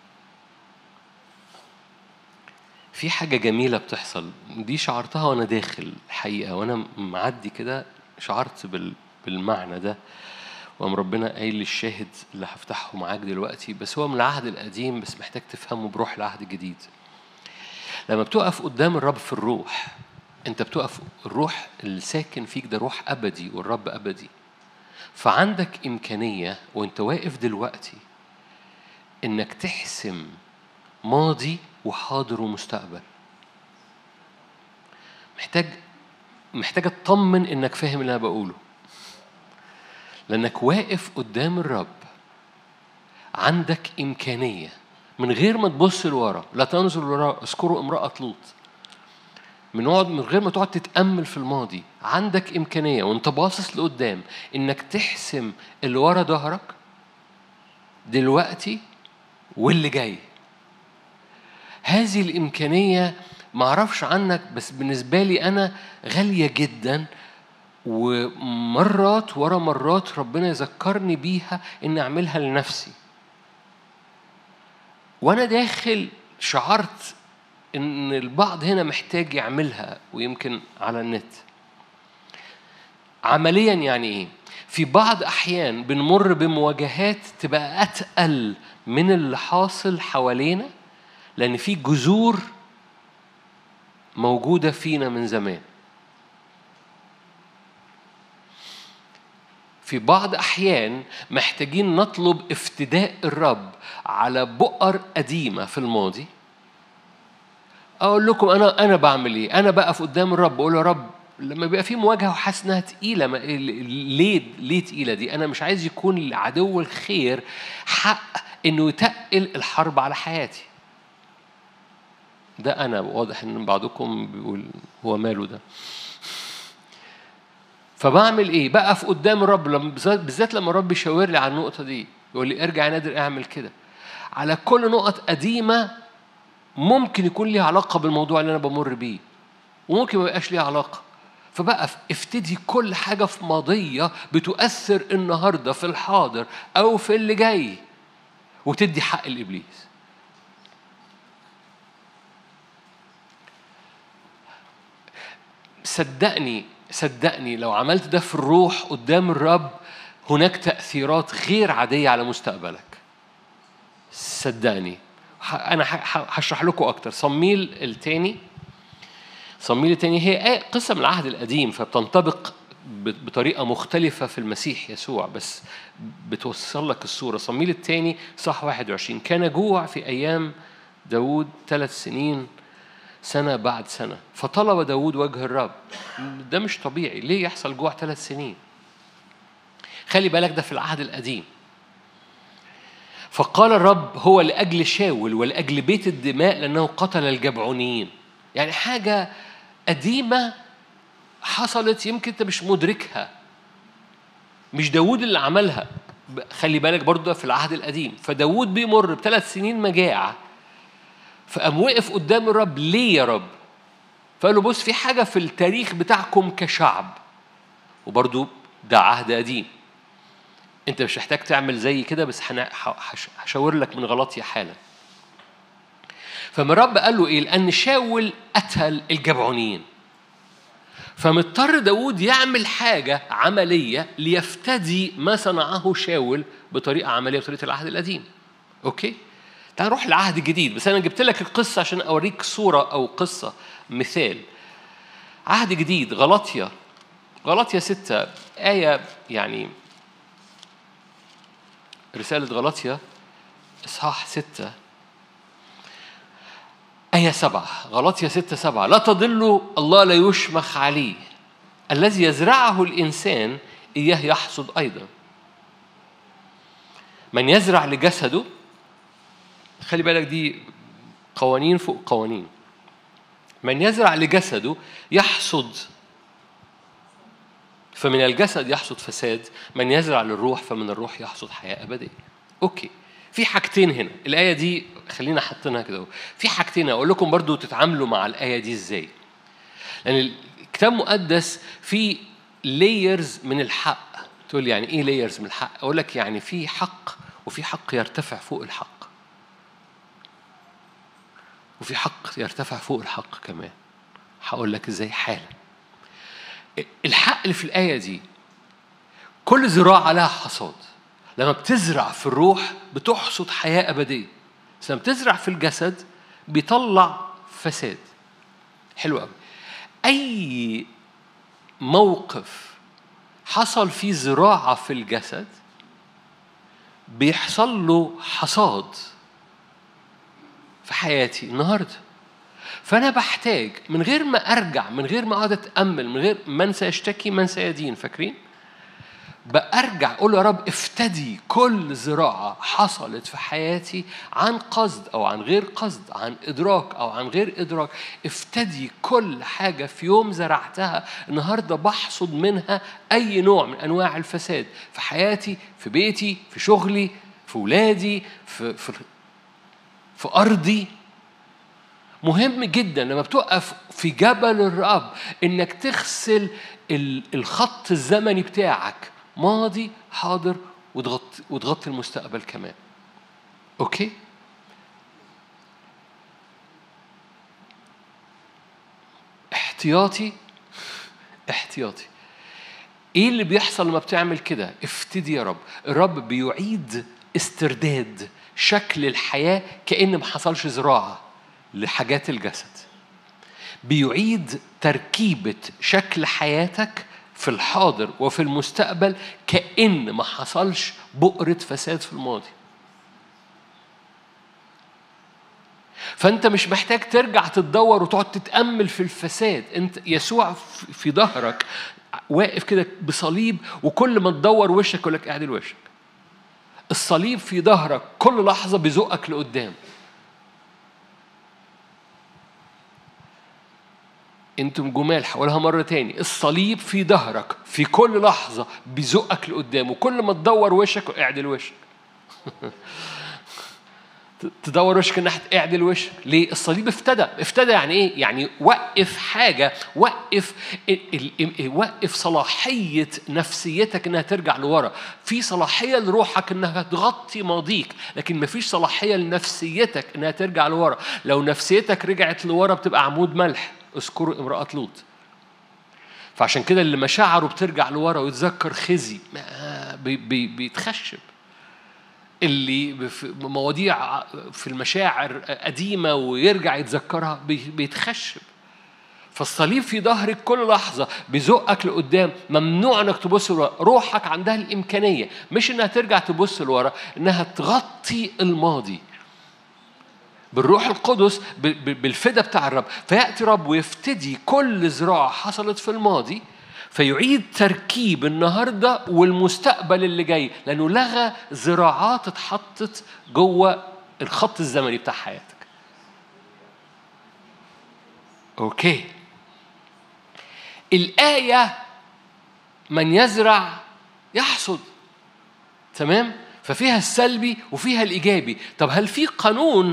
في حاجة جميلة بتحصل. دي شعرتها وأنا داخل الحقيقة، وأنا معدي كده شعرت بالمعنى ده. وأم ربنا قايل لي الشاهد اللي هفتحه معاك دلوقتي، بس هو من العهد القديم، بس محتاج تفهمه بروح العهد الجديد. لما بتقف قدام الرب في الروح، أنت بتقف، الروح اللي ساكن فيك ده روح أبدي، والرب أبدي. فعندك إمكانية وأنت واقف دلوقتي إنك تحسم ماضي وحاضر ومستقبل. محتاج تطمن إنك فاهم اللي أنا بقوله، لأنك واقف قدام الرب. عندك إمكانية من غير ما تبص لورا. لا تنظر لورا. اذكروا امرأة لوط. من غير ما تقعد تتأمل في الماضي، عندك إمكانية وانت باصص لقدام إنك تحسم اللي ورا ظهرك دلوقتي واللي جاي. هذه الإمكانية معرفش عنك، بس بالنسبة لي أنا غالية جدا، ومرات ورا مرات ربنا يذكرني بيها إن أعملها لنفسي. وأنا داخل شعرت إن البعض هنا محتاج يعملها، ويمكن على النت. عمليا يعني إيه؟ في بعض أحيان بنمر بمواجهات تبقى أتقل من اللي حاصل حوالينا، لأن في جذور موجودة فينا من زمان. في بعض أحيان محتاجين نطلب افتداء الرب على بؤر قديمة في الماضي. أقول لكم أنا بعمل إيه؟ أنا بقف قدام الرب أقول يا رب، لما بيبقى في مواجهة وحاسس إنها تقيلة، ليه تقيلة دي؟ أنا مش عايز يكون لعدو الخير حق إنه يتقل الحرب على حياتي. ده أنا واضح إن بعضكم بيقول هو ماله ده. فبعمل إيه؟ بقف قدام الرب بالذات لما الرب يشاور لي على النقطة دي، يقول لي ارجع يا نادر اعمل كده على كل نقط قديمة ممكن يكون ليها علاقة بالموضوع اللي أنا بمر بيه، وممكن ما يبقاش ليها علاقة. فبقى افتدي كل حاجة في ماضية بتؤثر النهاردة في الحاضر أو في اللي جاي، وتدي حق الإبليس. صدقني لو عملت ده في الروح قدام الرب هناك تأثيرات غير عادية على مستقبلك. صدقني. أنا هشرح لكم أكتر. صموئيل الثاني هي قصة من العهد القديم، فبتنطبق بطريقة مختلفة في المسيح يسوع، بس بتوصل لك الصورة. صموئيل الثاني صح 21. كان جوع في أيام داود 3 سنين سنة بعد سنة، فطلب داود وجه الرب. ده مش طبيعي، ليه يحصل جوع 3 سنين؟ خلي بالك ده في العهد القديم. فقال الرب هو لأجل شاول ولأجل بيت الدماء لأنه قتل الجبعونيين. يعني حاجة قديمة حصلت يمكن أنت مش مدركها، مش داود اللي عملها. خلي بالك برضو ده في العهد القديم. فداود بيمر ب3 سنين مجاعة، فقام وقف قدام الرب. ليه يا رب؟ فقال له بص، في حاجة في التاريخ بتاعكم كشعب، وبرضو ده عهد قديم، انت مش محتاج تعمل زي كده، بس هشاور لك من غلطي حالا. فما الرب قال له ايه؟ لأن شاول قتل الجبعونيين، فمضطر داود يعمل حاجة عملية ليفتدي ما صنعه شاول بطريقة عملية بطريقة العهد القديم. أوكي؟ تعال نروح للعهد الجديد، بس أنا جبت لك القصة عشان أوريك صورة أو قصة مثال. عهد جديد، غلاطيا 6 آية، يعني رسالة غلاطيا إصحاح 6 آية 7. غلاطيا 6:7. لا تضلوا الله لا يشمخ عليه، الذي يزرعه الإنسان إياه يحصد أيضا. من يزرع لجسده، خلي بالك دي قوانين فوق قوانين. من يزرع لجسده يحصد، فمن الجسد يحصد فساد. من يزرع للروح فمن الروح يحصد حياة أبدية. أوكي، في حاجتين هنا. الآية دي خلينا حطينها كده. في حاجتين أقول لكم برضو تتعاملوا مع الآية دي إزاي، لأن الكتاب المقدس فيه layers من الحق. تقول يعني إيه layers من الحق؟ أقول لك يعني في حق، وفي حق يرتفع فوق الحق، وفي حق يرتفع فوق الحق كمان. هقول لك إزاي حالا. الحق اللي في الآية دي كل زراعة لها حصاد. لما بتزرع في الروح بتحصد حياة أبدية، بس لما بتزرع في الجسد بيطلع فساد. حلو قوي. أي موقف حصل فيه زراعة في الجسد بيحصل له حصاد في حياتي النهاردة. فأنا بحتاج من غير ما أرجع، من غير ما أقعد أتأمل، من غير من سيشتكي من سيدين، فاكرين؟ بأرجع أقول يا رب افتدي كل زراعة حصلت في حياتي عن قصد أو عن غير قصد، عن إدراك أو عن غير إدراك. افتدي كل حاجة في يوم زرعتها النهاردة بحصد منها أي نوع من أنواع الفساد في حياتي، في بيتي، في شغلي، في ولادي، في أرضي. مهم جدا لما بتقف في جبل الرب إنك تغسل الخط الزمني بتاعك، ماضي حاضر وتغطي المستقبل كمان. أوكي؟ احتياطي. إيه اللي بيحصل لما بتعمل كده؟ افتدي يا رب. الرب بيعيد استرداد شكل الحياة كأن ما حصلش زراعة لحاجات الجسد. بيعيد تركيبة شكل حياتك في الحاضر وفي المستقبل كأن ما حصلش بؤرة فساد في الماضي. فأنت مش محتاج ترجع تدور وتقعد تتأمل في الفساد. أنت يسوع في ظهرك واقف كده بصليب، وكل ما تدور وشك يقول لك اعدل وشك. الصليب في ظهرك كل لحظة بيزقك لقدام. انتم جمال، حولها مرة تاني. الصليب في ظهرك في كل لحظة بيزقك لقدام، وكل ما تدور وشك اعدل وشك. تدور وشك ناحية اعدل وشك. ليه؟ الصليب افتدى يعني ايه؟ يعني وقف حاجة، وقف صلاحية نفسيتك انها ترجع لورا. في صلاحية لروحك انها تغطي ماضيك، لكن مفيش صلاحية لنفسيتك انها ترجع لورا. لو نفسيتك رجعت لورا بتبقى عمود ملح. اذكروا امرأة لوط. فعشان كده اللي مشاعره بترجع لورا ويتذكر خزي بيتخشب. اللي في مواضيع في المشاعر قديمة ويرجع يتذكرها بيتخشب. فالصليب في ظهرك كل لحظة بيزقك لقدام. ممنوع انك تبص لورا. روحك عندها الإمكانية مش انها ترجع تبص لورا، انها تغطي الماضي بالروح القدس، بالفدا بتاع الرب. فيأتي رب ويفتدي كل زراعة حصلت في الماضي، فيعيد تركيب النهاردة والمستقبل اللي جاي، لأنه لغى زراعات اتحطت جوه الخط الزمني بتاع حياتك. أوكي. الآية من يزرع يحصد، تمام؟ ففيها السلبي وفيها الإيجابي. طب هل في قانون؟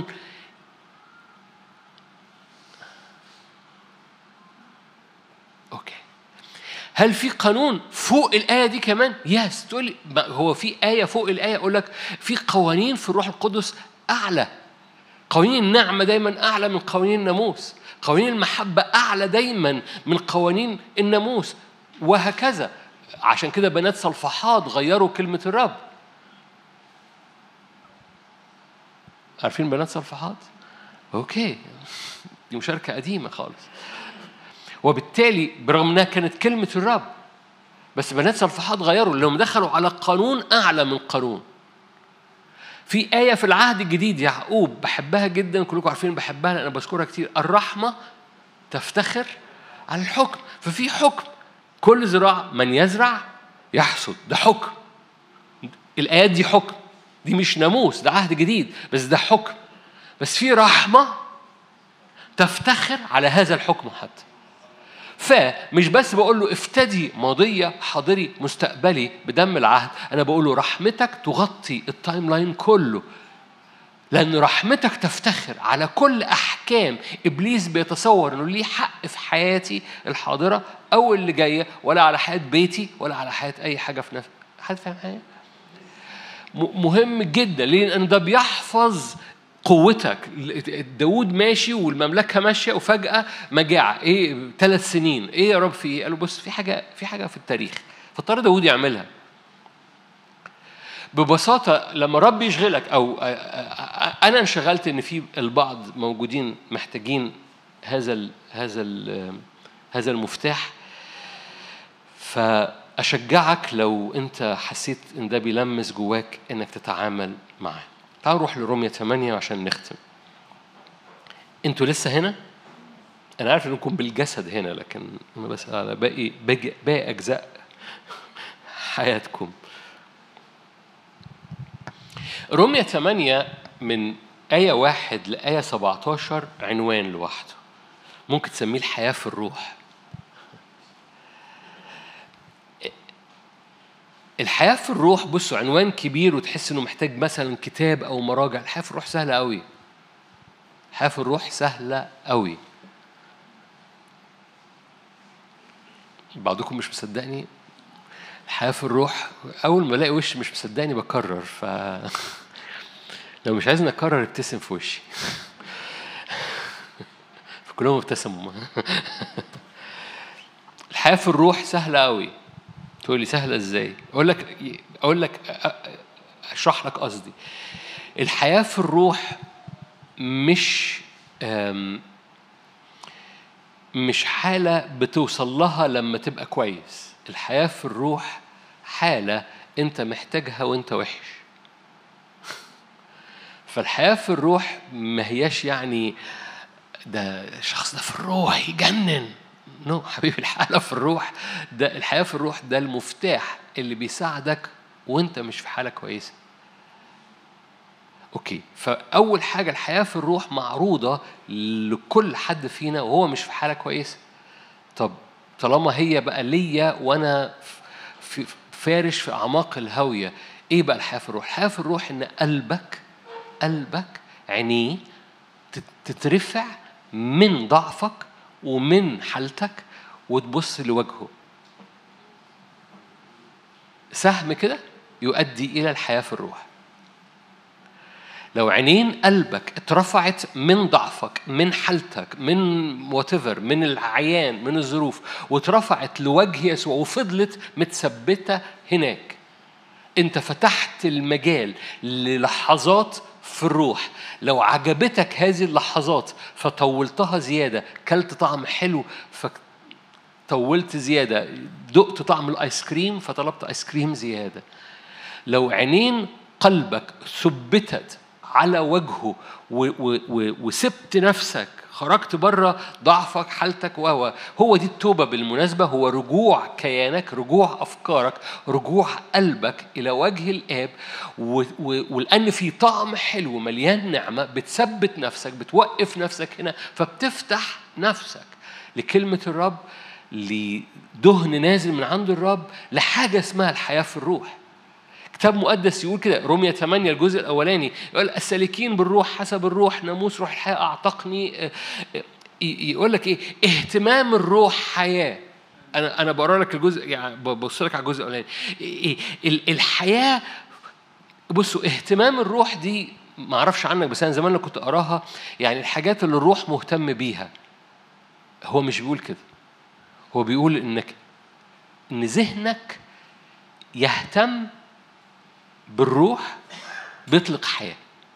أوكي. هل في قانون فوق الآية دي كمان؟ يس. تقول هو في آية فوق الآية؟ أقول لك في قوانين في الروح القدس أعلى. قوانين النعمة دايما أعلى من قوانين الناموس. قوانين المحبة أعلى دايما من قوانين الناموس، وهكذا. عشان كده بنات صلفحات غيروا كلمة الرب. عارفين بنات صلفحات؟ أوكي، دي مشاركة قديمة خالص. وبالتالي برغم أنها كانت كلمة الرب، بس بنات صلفحات غيروا لأنهم دخلوا على قانون أعلى من قانون. في آية في العهد الجديد يعقوب بحبها جدا، كلكم عارفين بحبها لأن أنا بذكرها كتير. الرحمة تفتخر على الحكم. ففي حكم. كل زراعة من يزرع يحصد، ده حكم. الآيات دي حكم، دي مش ناموس، ده عهد جديد، بس ده حكم. بس في رحمة تفتخر على هذا الحكم حتى. فمش بس بقول له افتدي ماضية حاضري مستقبلي بدم العهد، أنا بقول له رحمتك تغطي التايم لاين كله، لأن رحمتك تفتخر على كل أحكام إبليس بيتصور إنه ليه حق في حياتي الحاضرة أو اللي جاية، ولا على حياة بيتي، ولا على حياة أي حاجة في نفسي. حد فاهم حاجة؟ مهم جدا، لأن ده بيحفظ قوتك. داود ماشي والمملكة ماشية وفجأة مجاعة. إيه 3 سنين؟ إيه يا رب في إيه؟ قالوا بص في حاجة في التاريخ، فاضطر داود يعملها. ببساطة لما رب يشغلك، أو أنا انشغلت إن في البعض موجودين محتاجين هذا المفتاح، فأشجعك لو أنت حسيت إن ده بيلمس جواك إنك تتعامل معاه. تعالوا نروح لرومية 8 عشان نختم. أنتوا لسه هنا؟ أنا عارف إنكم بالجسد هنا، لكن أنا بس على باقي أجزاء حياتكم. رومية 8 من آية 1 لآية 17 عنوان لوحده، ممكن تسميه الحياة في الروح. الحياة في الروح، بصوا عنوان كبير وتحس إنه محتاج مثلا كتاب أو مراجع. الحياة في الروح سهلة قوي. الحياة في الروح سهلة قوي. بعضكم مش مصدقني. الحياة في الروح أول ما ألاقي وش مش مصدقني بكرر، لو مش عايزني أكرر ابتسم في وشي. فكلهم ابتسموا. الحياة في الروح سهلة قوي. تقول لي سهلة إزاي؟ أقول لك أشرح لك قصدي. الحياة في الروح مش حالة بتوصل لها لما تبقى كويس. الحياة في الروح حالة أنت محتاجها وأنت وحش. فالحياة في الروح ما هياش يعني ده الشخص ده في الروح يجنن. نو حبيبي، الحالة في الروح ده، الحياة في الروح ده المفتاح اللي بيساعدك وأنت مش في حالة كويسة. أوكي، فأول حاجة الحياة في الروح معروضة لكل حد فينا وهو مش في حالة كويسة. طب طالما هي بقى ليا وأنا فارش في أعماق الهاوية، إيه بقى الحياة في الروح؟ الحياة في الروح إن قلبك عينيه تترفع من ضعفك ومن حالتك وتبص لوجهه. سهم كده يؤدي إلى الحياة في الروح. لو عينين قلبك اترفعت من ضعفك، من حالتك، من whatever، من العيان، من الظروف، واترفعت لوجه يسوع وفضلت متثبتة هناك، انت فتحت المجال للحظات في الروح. لو عجبتك هذه اللحظات فطولتها زيادة، كلت طعم حلو فطولت زيادة، دقت طعم الآيس كريم فطلبت آيس كريم زيادة. لو عينين قلبك ثبتت على وجهه وسبت نفسك، خرجت بره ضعفك، حالتك، هو دي التوبة بالمناسبة. هو رجوع كيانك، رجوع أفكارك، رجوع قلبك إلى وجه الآب. ولأن في طعم حلو مليان نعمة بتثبت نفسك، بتوقف نفسك هنا، فبتفتح نفسك لكلمة الرب، لدهن نازل من عند الرب، لحاجة اسمها الحياة في الروح. كتاب مقدس يقول كده، رومية 8 الجزء الأولاني يقول السالكين بالروح حسب الروح ناموس روح الحياة أعتقني. يقول لك إيه؟ اهتمام الروح حياة. أنا بقرأ لك الجزء، يعني ببص لك على الجزء الأولاني. الحياة، بصوا، اهتمام الروح دي ما أعرفش عنك، بس أنا زمان اللي كنت أقراها يعني الحاجات اللي الروح مهتم بيها. هو مش بيقول كده، هو بيقول إن ذهنك يهتم بالروح بيطلق حياة.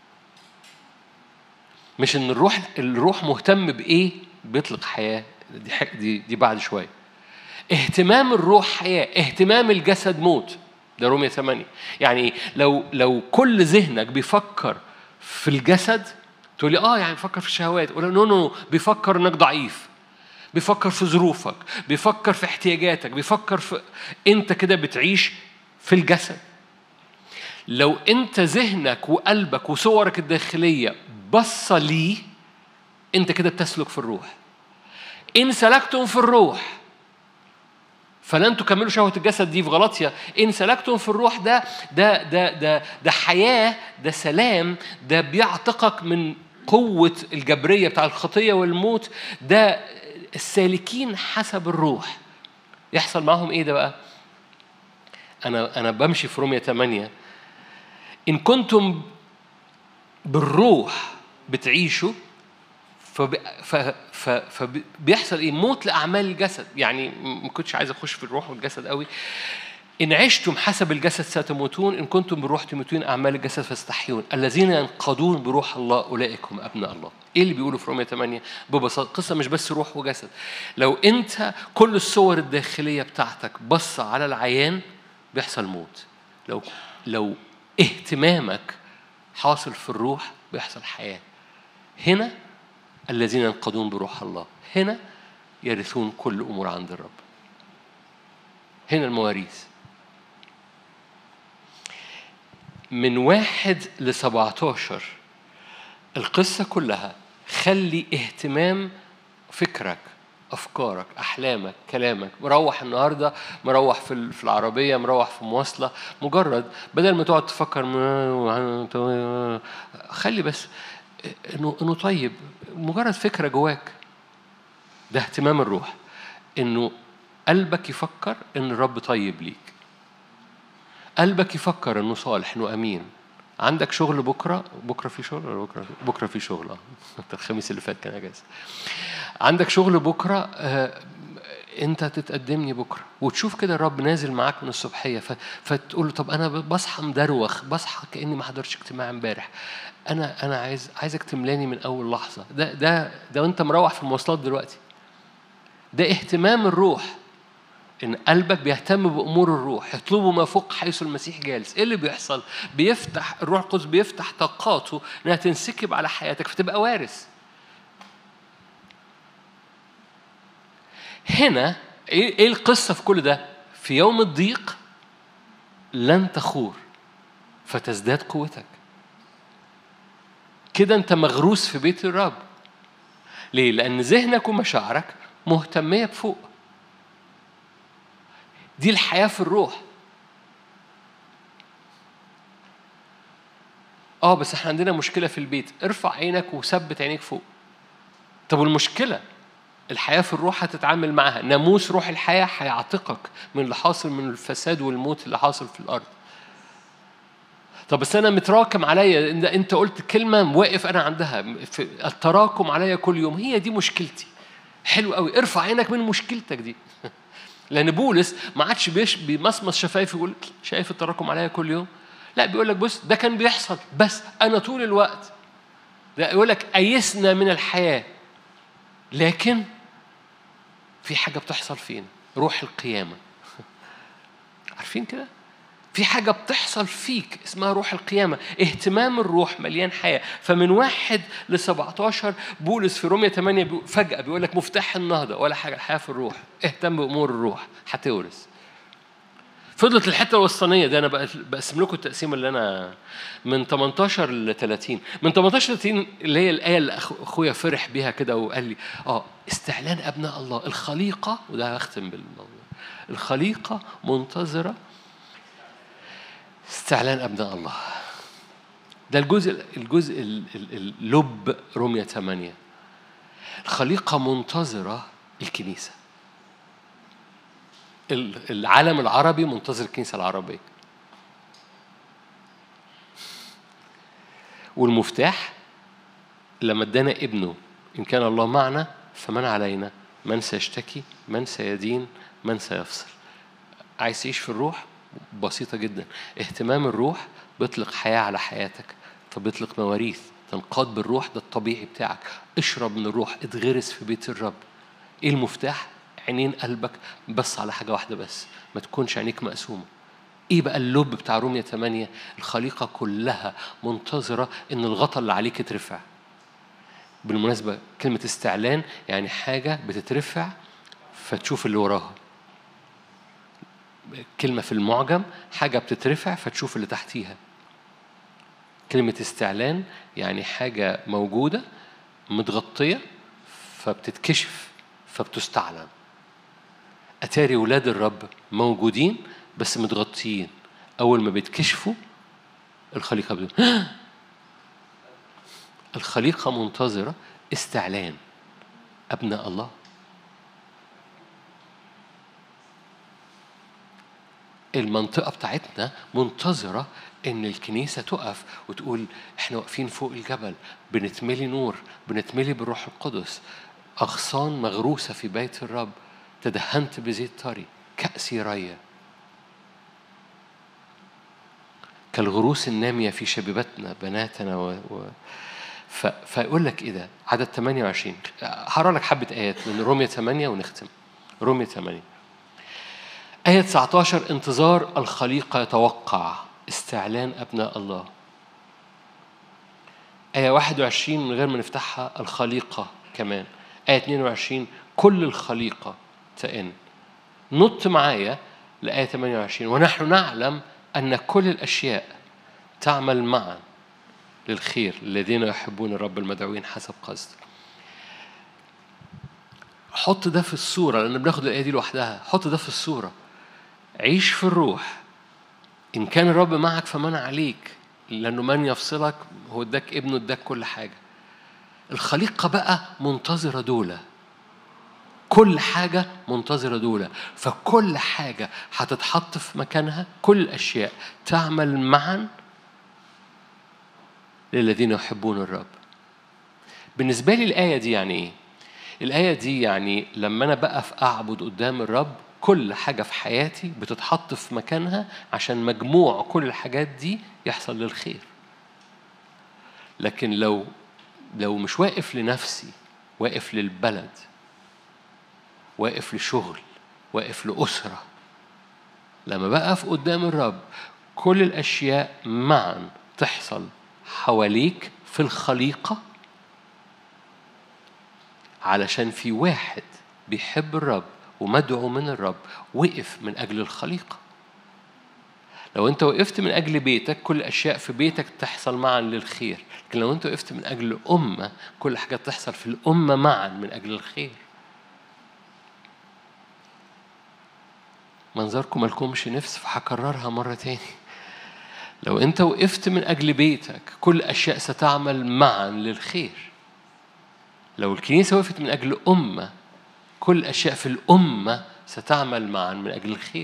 مش ان الروح مهتم بايه بيطلق حياة، دي بعد شوية. اهتمام الروح حياة، اهتمام الجسد موت. ده رومية 8. يعني لو كل ذهنك بيفكر في الجسد، تقول لي يعني بيفكر في الشهوات. اقول نو، بيفكر انك ضعيف، بيفكر في ظروفك، بيفكر في احتياجاتك، بيفكر في انت كده بتعيش في الجسد. لو انت ذهنك وقلبك وصورك الداخلية بصة ليه، انت كده بتسلك في الروح. إن سلكتم في الروح فلن تكملوا شهوة الجسد، دي في غلطية. إن سلكتم في الروح ده حياة، ده سلام، ده بيعتقك من قوة الجبرية بتاع الخطية والموت. ده السالكين حسب الروح. يحصل معهم إيه ده بقى؟ أنا بمشي في رومية 8. إن كنتم بالروح بتعيشوا فبيحصل إيه؟ موت لأعمال الجسد. يعني ما كنتش عايز أخش في الروح والجسد قوي. إن عشتم حسب الجسد ستموتون، إن كنتم بالروح تموتون أعمال الجسد فاستحيون. الذين ينقضون بروح الله أولئك هم أبناء الله. إيه اللي بيقوله في رومية 8؟ ببساطة قصة مش بس روح وجسد. لو أنت كل الصور الداخلية بتاعتك بص على العيان بيحصل موت. لو اهتمامك حاصل في الروح بيحصل حياة. هنا الذين ينقضون بروح الله، هنا يرثون كل أمور عند الرب. هنا المواريث. من 1 ل17 القصة كلها خلي اهتمام فكرك، أفكارك، أحلامك، كلامك. مروح النهاردة، مروح في العربية، مروح في مواصلة، مجرد بدل ما تقعد تفكر خلي بس إنه طيب، مجرد فكرة جواك. ده اهتمام الروح، إنه قلبك يفكر إن الرب طيب ليك، قلبك يفكر إنه صالح، إنه أمين. عندك شغل بكرة في شغل ولا بكرة في شغل؟ الخميس اللي فات كان أجازة. عندك شغل بكرة، أنت تتقدمني بكرة وتشوف كده الرب نازل معاك من الصبحية، فتقول له طب أنا بصحى مدروخ، بصحى كأني ما حضرتش اجتماع امبارح، أنا عايزك تملاني من أول لحظة. ده وأنت مروح في المواصلات دلوقتي، ده اهتمام الروح، إن قلبك بيهتم بأمور الروح، يطلبوا ما فوق حيث المسيح جالس. إيه اللي بيحصل؟ بيفتح الروح القدس، بيفتح طاقاته إنها تنسكب على حياتك فتبقى وارث. هنا إيه القصة في كل ده؟ في يوم الضيق لن تخور فتزداد قوتك. كده أنت مغروس في بيت الرب. ليه؟ لأن ذهنك ومشاعرك مهتمية بفوق. دي الحياة في الروح. بس احنا عندنا مشكلة في البيت. ارفع عينك وثبت عينيك فوق. طب والمشكلة الحياة في الروح هتتعامل معها. ناموس روح الحياة هيعتقك من اللي حاصل، من الفساد والموت اللي حاصل في الأرض. طب بس أنا متراكم عليا، أنت قلت كلمة واقف أنا عندها، التراكم عليا كل يوم، هي دي مشكلتي. حلو قوي، ارفع عينك من مشكلتك دي. لأن بولس ما عادش بيمصمص شفايفه يقول شايف التراكم عليا كل يوم. لا، بيقول لك بص ده كان بيحصل بس أنا طول الوقت. ده يقول لك أيسنا من الحياة، لكن في حاجة بتحصل فين؟ روح القيامة. عارفين كده؟ في حاجة بتحصل فيك اسمها روح القيامة. اهتمام الروح مليان حياة. فمن 1 ل17 بولس في رومية 8 فجأة بيقول لك مفتاح النهضة ولا حاجة، الحياة في الروح. اهتم بأمور الروح هتورث. فضلت الحتة الوسطانية ده أنا بقسم لكم التقسيم اللي أنا من 18 ل 30. من 18 ل 30 اللي هي الآية اللي أخويا فرح بيها كده وقال لي استعلان أبناء الله. الخليقة، وده هختم بالموضوع، الخليقة منتظرة استعلان أبناء الله. ده الجزء اللب رومية 8. الخليقة منتظرة الكنيسة. العالم العربي منتظر الكنيسة العربية. والمفتاح لما ادانا ابنه، إن كان الله معنا فمن علينا، من سيشتكي، من سيدين، من سيفصل. عايز تعيش في الروح؟ بسيطة جدا. اهتمام الروح بيطلق حياة على حياتك، فبيطلق مواريث تنقاد بالروح. ده الطبيعي بتاعك. اشرب من الروح، اتغرس في بيت الرب. ايه المفتاح؟ عينين قلبك بس على حاجة واحدة بس، ما تكونش عينيك مقسومة. ايه بقى اللب بتاع رومية 8؟ الخليقة كلها منتظرة ان الغطاء اللي عليك يترفع. بالمناسبة كلمة استعلان يعني حاجة بتترفع فتشوف اللي وراها. كلمة في المعجم حاجة بتترفع فتشوف اللي تحتيها. كلمة استعلان يعني حاجة موجودة متغطية فبتتكشف فبتستعلن. أتاري ولاد الرب موجودين بس متغطيين. أول ما بيتكشفوا الخليقة بدون الخليقة منتظرة استعلان أبناء الله. المنطقة بتاعتنا منتظرة إن الكنيسة تقف وتقول إحنا واقفين فوق الجبل، بنتملي نور، بنتملي بالروح القدس، أغصان مغروسة في بيت الرب، تدهنت بزيت طري، كأسي ريا، كالغروس النامية في شبيبتنا بناتنا فيقول لك إيه ده؟ عدد 28. هقرأ لك حبة آيات من رومية 8 ونختم. رومية 8 آية 19. انتظار الخليقة يتوقع استعلان أبناء الله. آية 21 من غير ما نفتحها الخليقة كمان. آية 22 كل الخليقة تئن. نط معايا لآية 28. ونحن نعلم أن كل الأشياء تعمل معا للخير الذين يحبون الرب المدعوين حسب قصده. حط ده في الصورة، لأن بناخد الآية دي لوحدها. حط ده في الصورة. عيش في الروح. إن كان الرب معك فمن عليك، لأنه من يفصلك هو اداك ابنه، اداك كل حاجة. الخليقة بقى منتظرة دولة، كل حاجة منتظرة دولة، فكل حاجة هتتحط في مكانها. كل الأشياء تعمل معا للذين يحبون الرب. بالنسبة لي الآية دي يعني إيه؟ الآية دي يعني لما أنا بقف أعبد قدام الرب كل حاجة في حياتي بتتحط في مكانها عشان مجموع كل الحاجات دي يحصل للخير. لكن لو مش واقف لنفسي، واقف للبلد، واقف لشغل، واقف لأسرة، لما بقف قدام الرب كل الأشياء معا تحصل حواليك في الخليقة علشان في واحد بيحب الرب ومدعو من الرب وقف من أجل الخليقة. لو أنت وقفت من أجل بيتك كل أشياء في بيتك تحصل معا للخير، لكن لو أنت وقفت من أجل أمة كل حاجة تحصل في الأمة معا من أجل الخير. منظركم مالكمش نفس، فهكررها مرة تاني. لو أنت وقفت من أجل بيتك كل أشياء ستعمل معا للخير. لو الكنيسة وقفت من أجل أمة كل أشياء في الأمة ستعمل معا من أجل الخير.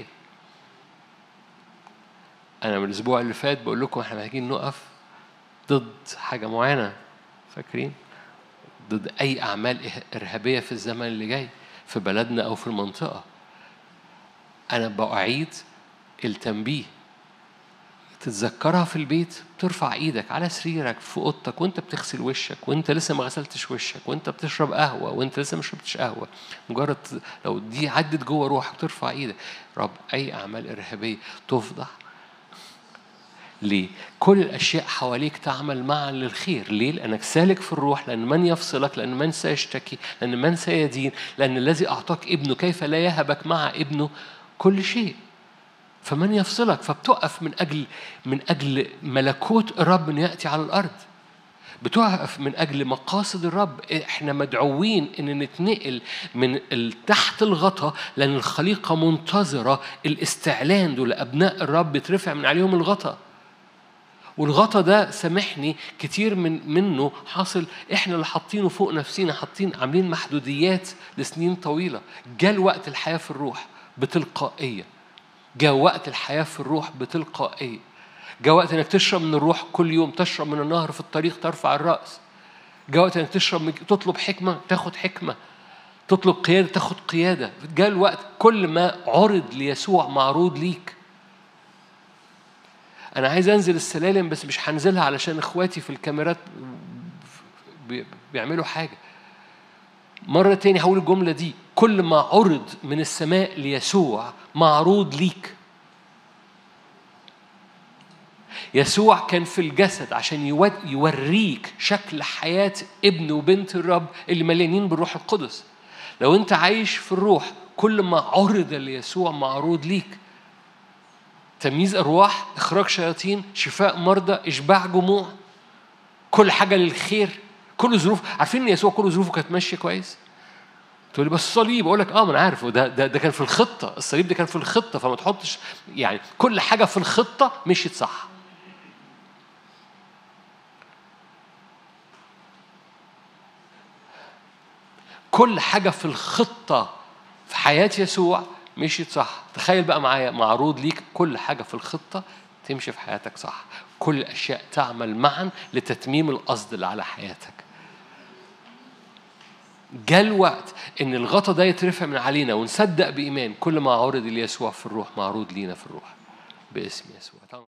أنا من الأسبوع اللي فات بقول لكم إحنا محتاجين نقف ضد حاجة معينة، فاكرين؟ ضد أي أعمال إرهابية في الزمن اللي جاي في بلدنا أو في المنطقة. أنا بأعيد التنبيه، تتذكرها في البيت، ترفع ايدك على سريرك في اوضتك وانت بتغسل وشك وانت لسه ما غسلتش وشك وانت بتشرب قهوه وانت لسه ما شربتش قهوه، مجرد لو دي عدت جوه روحك ترفع ايدك. رب اي اعمال ارهابيه تفضح. ليه؟ كل الاشياء حواليك تعمل معا للخير. ليه؟ لانك سالك في الروح، لان من يفصلك، لان من سيشتكي، لان من سيدين، لان الذي اعطاك ابنه كيف لا يهبك مع ابنه كل شيء. فمن يفصلك، فبتقف من أجل ملكوت الرب أن يأتي على الأرض، بتقف من أجل مقاصد الرب. إحنا مدعوين أن نتنقل من تحت الغطاء، لأن الخليقة منتظرة الاستعلان دول أبناء الرب يترفع من عليهم الغطاء. والغطاء ده سامحني كتير منه حاصل إحنا اللي حاطينه فوق نفسينا، عاملين محدوديات لسنين طويلة. جاء وقت الحياة في الروح بتلقائية، جاء وقت الحياة في الروح بتلقائية، جاء وقت انك تشرب من الروح كل يوم، تشرب من النهر في الطريق ترفع الرأس. جاء وقت انك تطلب حكمة تاخد حكمة، تطلب قيادة تاخد قيادة. جاء الوقت كل ما عرض ليسوع معروض ليك. أنا عايز أنزل السلالم بس مش هنزلها علشان إخواتي في الكاميرات بيعملوا حاجة. مرة تاني هقول الجملة دي، كل ما عرض من السماء ليسوع معروض ليك. يسوع كان في الجسد عشان يوريك شكل حياة ابن وبنت الرب اللي مليانين بالروح القدس. لو انت عايش في الروح كل ما عرض ليسوع معروض ليك. تمييز أرواح، إخراج شياطين، شفاء مرضى، إشباع جموع، كل حاجة للخير، كل ظروف. عارفين ان يسوع كل ظروفه كانت ماشيه كويس؟ تقول لي بس الصليب، اقول لك ما انا عارف، ده كان في الخطه. الصليب ده كان في الخطه، فما تحطش يعني كل حاجه في الخطه مشيت صح. كل حاجه في الخطه في حياه يسوع مشيت صح. تخيل بقى معايا معروض ليك كل حاجه في الخطه تمشي في حياتك صح. كل الاشياء تعمل معا لتتميم القصد اللي على حياتك. جاء الوقت ان الغطا ده يترفع من علينا ونصدق بإيمان كل ما عرض ليسوع في الروح معروض لينا في الروح باسم يسوع.